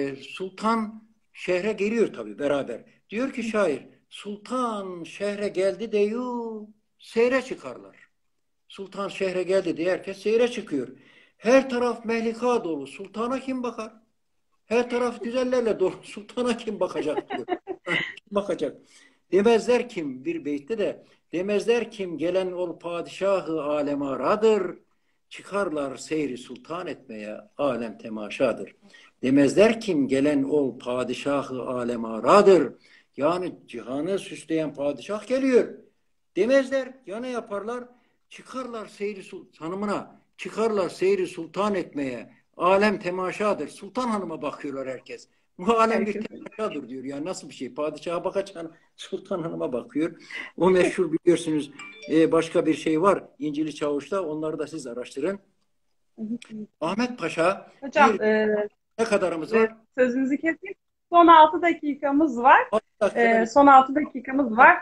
Sultan şehre geliyor tabii beraber. Diyor ki şair Sultan şehre geldi diyor seyre çıkarlar. Sultan şehre geldi diye herkes seyre çıkıyor. Her taraf mehlika dolu. Sultana kim bakar? Her taraf güzellerle dolu. Sultana kim bakacak diyor. Kim bakacak? Demezler kim bir beytte de demezler kim gelen ol padişahı alem aradır. Çıkarlar seyri sultan etmeye alem temaşadır. Demezler kim gelen ol padişahı alem aradır. Yani cihanı süsleyen padişah geliyor. Demezler. Ya ne yaparlar? Çıkarlar seyri hanımına. Çıkarlar seyri sultan etmeye. Alem temaşadır. Sultan hanıma bakıyorlar herkes. Bu alem bir temaşadır diyor. Ya nasıl bir şey? Padişaha bakacağına sultan hanıma bakıyor. O meşhur biliyorsunuz başka bir şey var. İncili Çavuş'ta. Onları da siz araştırın. Ahmet Paşa hocam ne kadarımız var? Sözünüzü keseyim. Son 6 dakikamız var. Son 6 dakikamız var.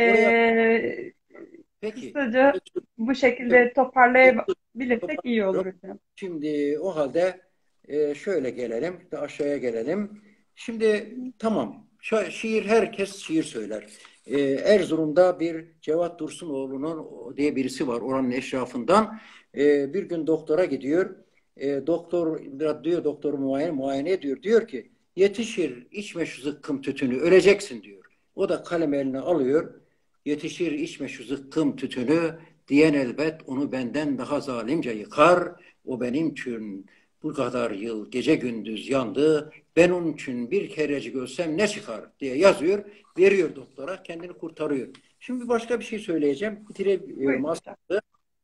Peki. Kısaca bu şekilde toparlayabilirsek iyi olur hocam. Şimdi o halde şöyle gelelim, aşağıya gelelim. Şimdi tamam, şiir herkes şiir söyler. Erzurum'da bir Cevat Dursunoğlu'nun diye birisi var oranın eşrafından. Bir gün doktora gidiyor. Doktor diyor doktor muayene ediyor. Diyor ki yetişir içme şu zıkkım tütünü öleceksin diyor. O da kalem eline alıyor. Yetişir içme şu zıkkım tütünü diyen elbet onu benden daha zalimce yıkar. O benim için bu kadar yıl gece gündüz yandı. Ben onun için bir kerecik ölsem ne çıkar diye yazıyor. Veriyor doktora kendini kurtarıyor. Şimdi başka bir şey söyleyeceğim. Bitirebiliyorum aslında.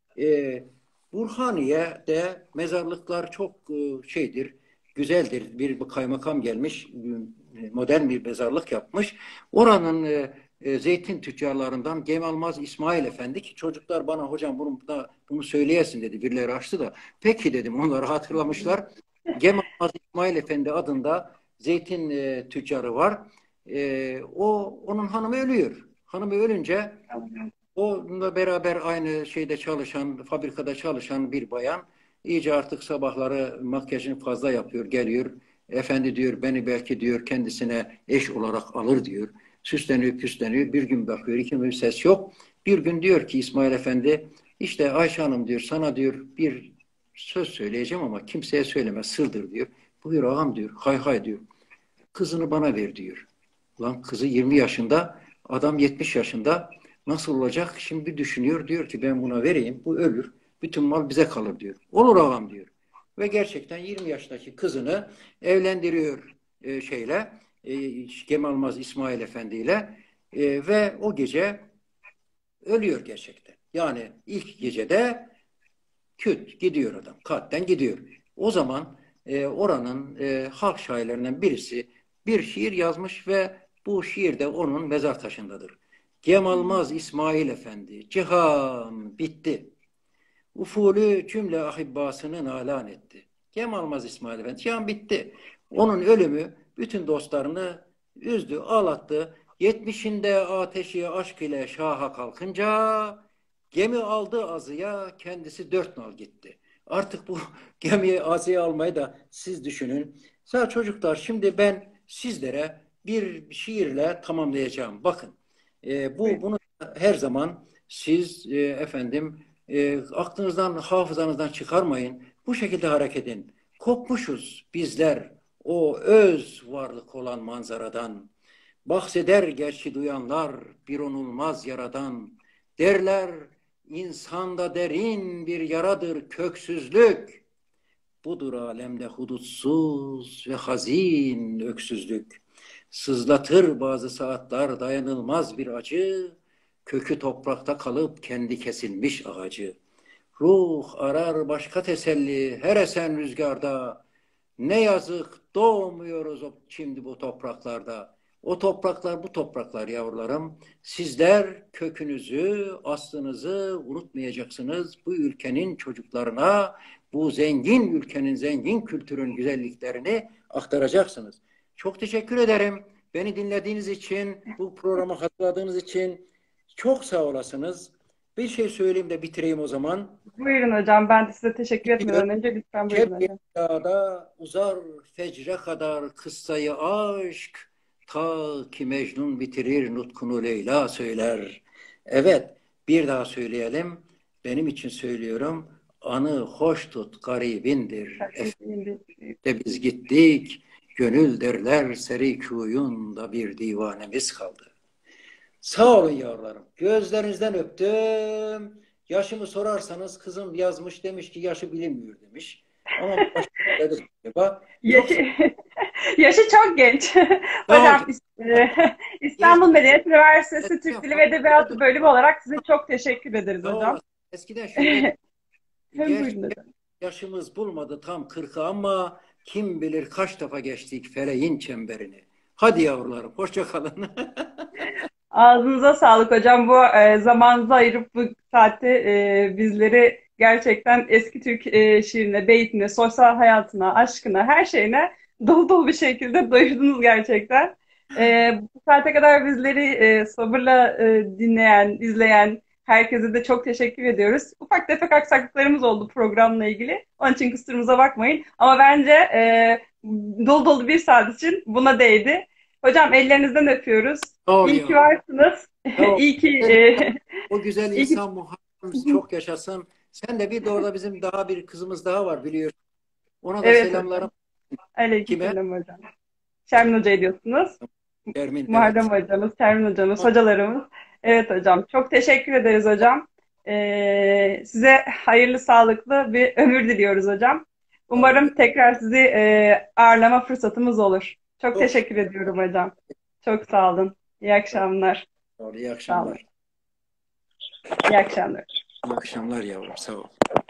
Burhaniye'de mezarlıklar çok şeydir, güzeldir. Bir kaymakam gelmiş, modern bir mezarlık yapmış. Oranın zeytin tüccarlarından Gemalmaz İsmail Efendi ki çocuklar bana hocam bunu söyleyesin dedi. Birileri açtı da. Peki dedim onları hatırlamışlar. Gemalmaz İsmail Efendi adında zeytin tüccarı var. Onun hanımı ölüyor. Hanımı ölünce onunla beraber aynı şeyde çalışan, fabrikada çalışan bir bayan iyice artık sabahları makyajını fazla yapıyor, geliyor. Efendi diyor beni belki diyor kendisine eş olarak alır diyor. Süsleniyor, püsleniyor. Bir gün bakıyor, iki gün ses yok. Bir gün diyor ki İsmail Efendi, işte Ayşe Hanım diyor, sana diyor bir söz söyleyeceğim ama kimseye söyleme, sırdır diyor. Buyur ağam diyor, hay hay diyor. Kızını bana ver diyor. Lan kızı 20 yaşında, adam 70 yaşında. Nasıl olacak? Şimdi bir düşünüyor. Diyor ki ben buna vereyim. Bu ölür. Bütün mal bize kalır diyor. Olur ağam diyor. Ve gerçekten 20 yaşındaki kızını evlendiriyor Gemalmaz İsmail Efendi ile. Ve o gece ölüyor gerçekten. Yani ilk gecede küt gidiyor adam. Kalpten gidiyor. O zaman oranın halk şairlerinden birisi bir şiir yazmış ve bu şiir de onun mezar taşındadır. Gemalmaz İsmail Efendi, cihan bitti. Usulü cümle ahibbasını nalan etti. Kemalmaz İsmail Efendi. Cihan bitti. Onun ölümü bütün dostlarını üzdü, ağlattı. 70'inde ateşi aşk ile şaha kalkınca gemi aldı azıya, kendisi 4 nal gitti. Artık bu gemiyi azıya almayı da siz düşünün. Sağ çocuklar, şimdi ben sizlere bir şiirle tamamlayacağım. Bakın, bunu her zaman siz aklınızdan, hafızanızdan çıkarmayın. Bu şekilde hareket edin. Kopmuşuz bizler o öz varlık olan manzaradan. Bahseder gerçi duyanlar bir onulmaz yaradan. Derler insanda derin bir yaradır köksüzlük. Budur alemde hudutsuz ve hazin öksüzlük. Sızlatır bazı saatler dayanılmaz bir acı. Kökü toprakta kalıp kendi kesilmiş ağacı. Ruh arar başka teselli her esen rüzgarda. Ne yazık doğmuyoruz şimdi bu topraklarda. O topraklar bu topraklar yavrularım. Sizler kökünüzü, aslınızı unutmayacaksınız. Bu ülkenin çocuklarına, bu zengin ülkenin, zengin kültürün güzelliklerini aktaracaksınız. Çok teşekkür ederim. Beni dinlediğiniz için, bu programı hazırladığınız için çok sağ olasınız. Bir şey söyleyeyim de bitireyim o zaman. Buyurun hocam. Ben de size teşekkür etmeden önce lütfen buyurun Kep hocam. yağda uzar fecre kadar kıssayı aşk, ta ki Mecnun bitirir nutkunu Leyla söyler. Evet, bir daha söyleyelim. Benim için söylüyorum. Anı hoş tut garibindir. Efendim biz gittik, gönül derler seri kuyunda bir divanemiz kaldı. Sağ olun yavrularım. Gözlerinizden öptüm. Yaşımı sorarsanız kızım yazmış, demiş ki yaşı bilinmiyor demiş. Ama acaba çok Yaşı, yaşı çok genç. sağ Hocam İstanbul Medeniyet Üniversitesi Türk Dili ve Edebiyatı olun. bölümü olarak size çok teşekkür ederiz hocam. Eskiden şöyle Buyurun gerçi hocam. yaşımız bulmadı tam 40'ı ama kim bilir kaç defa geçtik feleğin çemberini. Hadi yavrularım, hoşça kalın. Ağzınıza sağlık hocam. Bu zamanınızı ayırıp bu saatte bizleri gerçekten eski Türk şiirine, beytine, sosyal hayatına, aşkına, her şeyine dolu dolu bir şekilde doyurdunuz gerçekten. Bu saate kadar bizleri sabırla dinleyen, izleyen herkese de çok teşekkür ediyoruz. Ufak tefek aksaklıklarımız oldu programla ilgili. Onun için kusurumuza bakmayın. Ama bence dolu dolu bir saat için buna değdi. Hocam ellerinizden öpüyoruz. Sağ ol İyi ki yavrum. varsınız. Sağ ol. İyi ki O güzel iyi ki insan Muhammed'imiz çok yaşasın. Sen de bir de orada bizim daha bir kızımız daha var biliyorsun. Ona da evet hocam. selamlarım. Kime? Aleykümselam hocam. Şermin Hoca diyorsunuz. Ermin, Muharrem evet. hocamız, Şermin hocamız, hocalarımız. Evet hocam. Çok teşekkür ederiz hocam. Size hayırlı, sağlıklı bir ömür diliyoruz hocam. Sağ ol. Umarım tekrar sizi ağırlama fırsatımız olur. Çok Çok teşekkür ediyorum hocam. Çok sağ olun. İyi akşamlar. sağ ol. İyi Sağ olun. akşamlar. İyi akşamlar. İyi akşamlar yavrum. Sağ ol.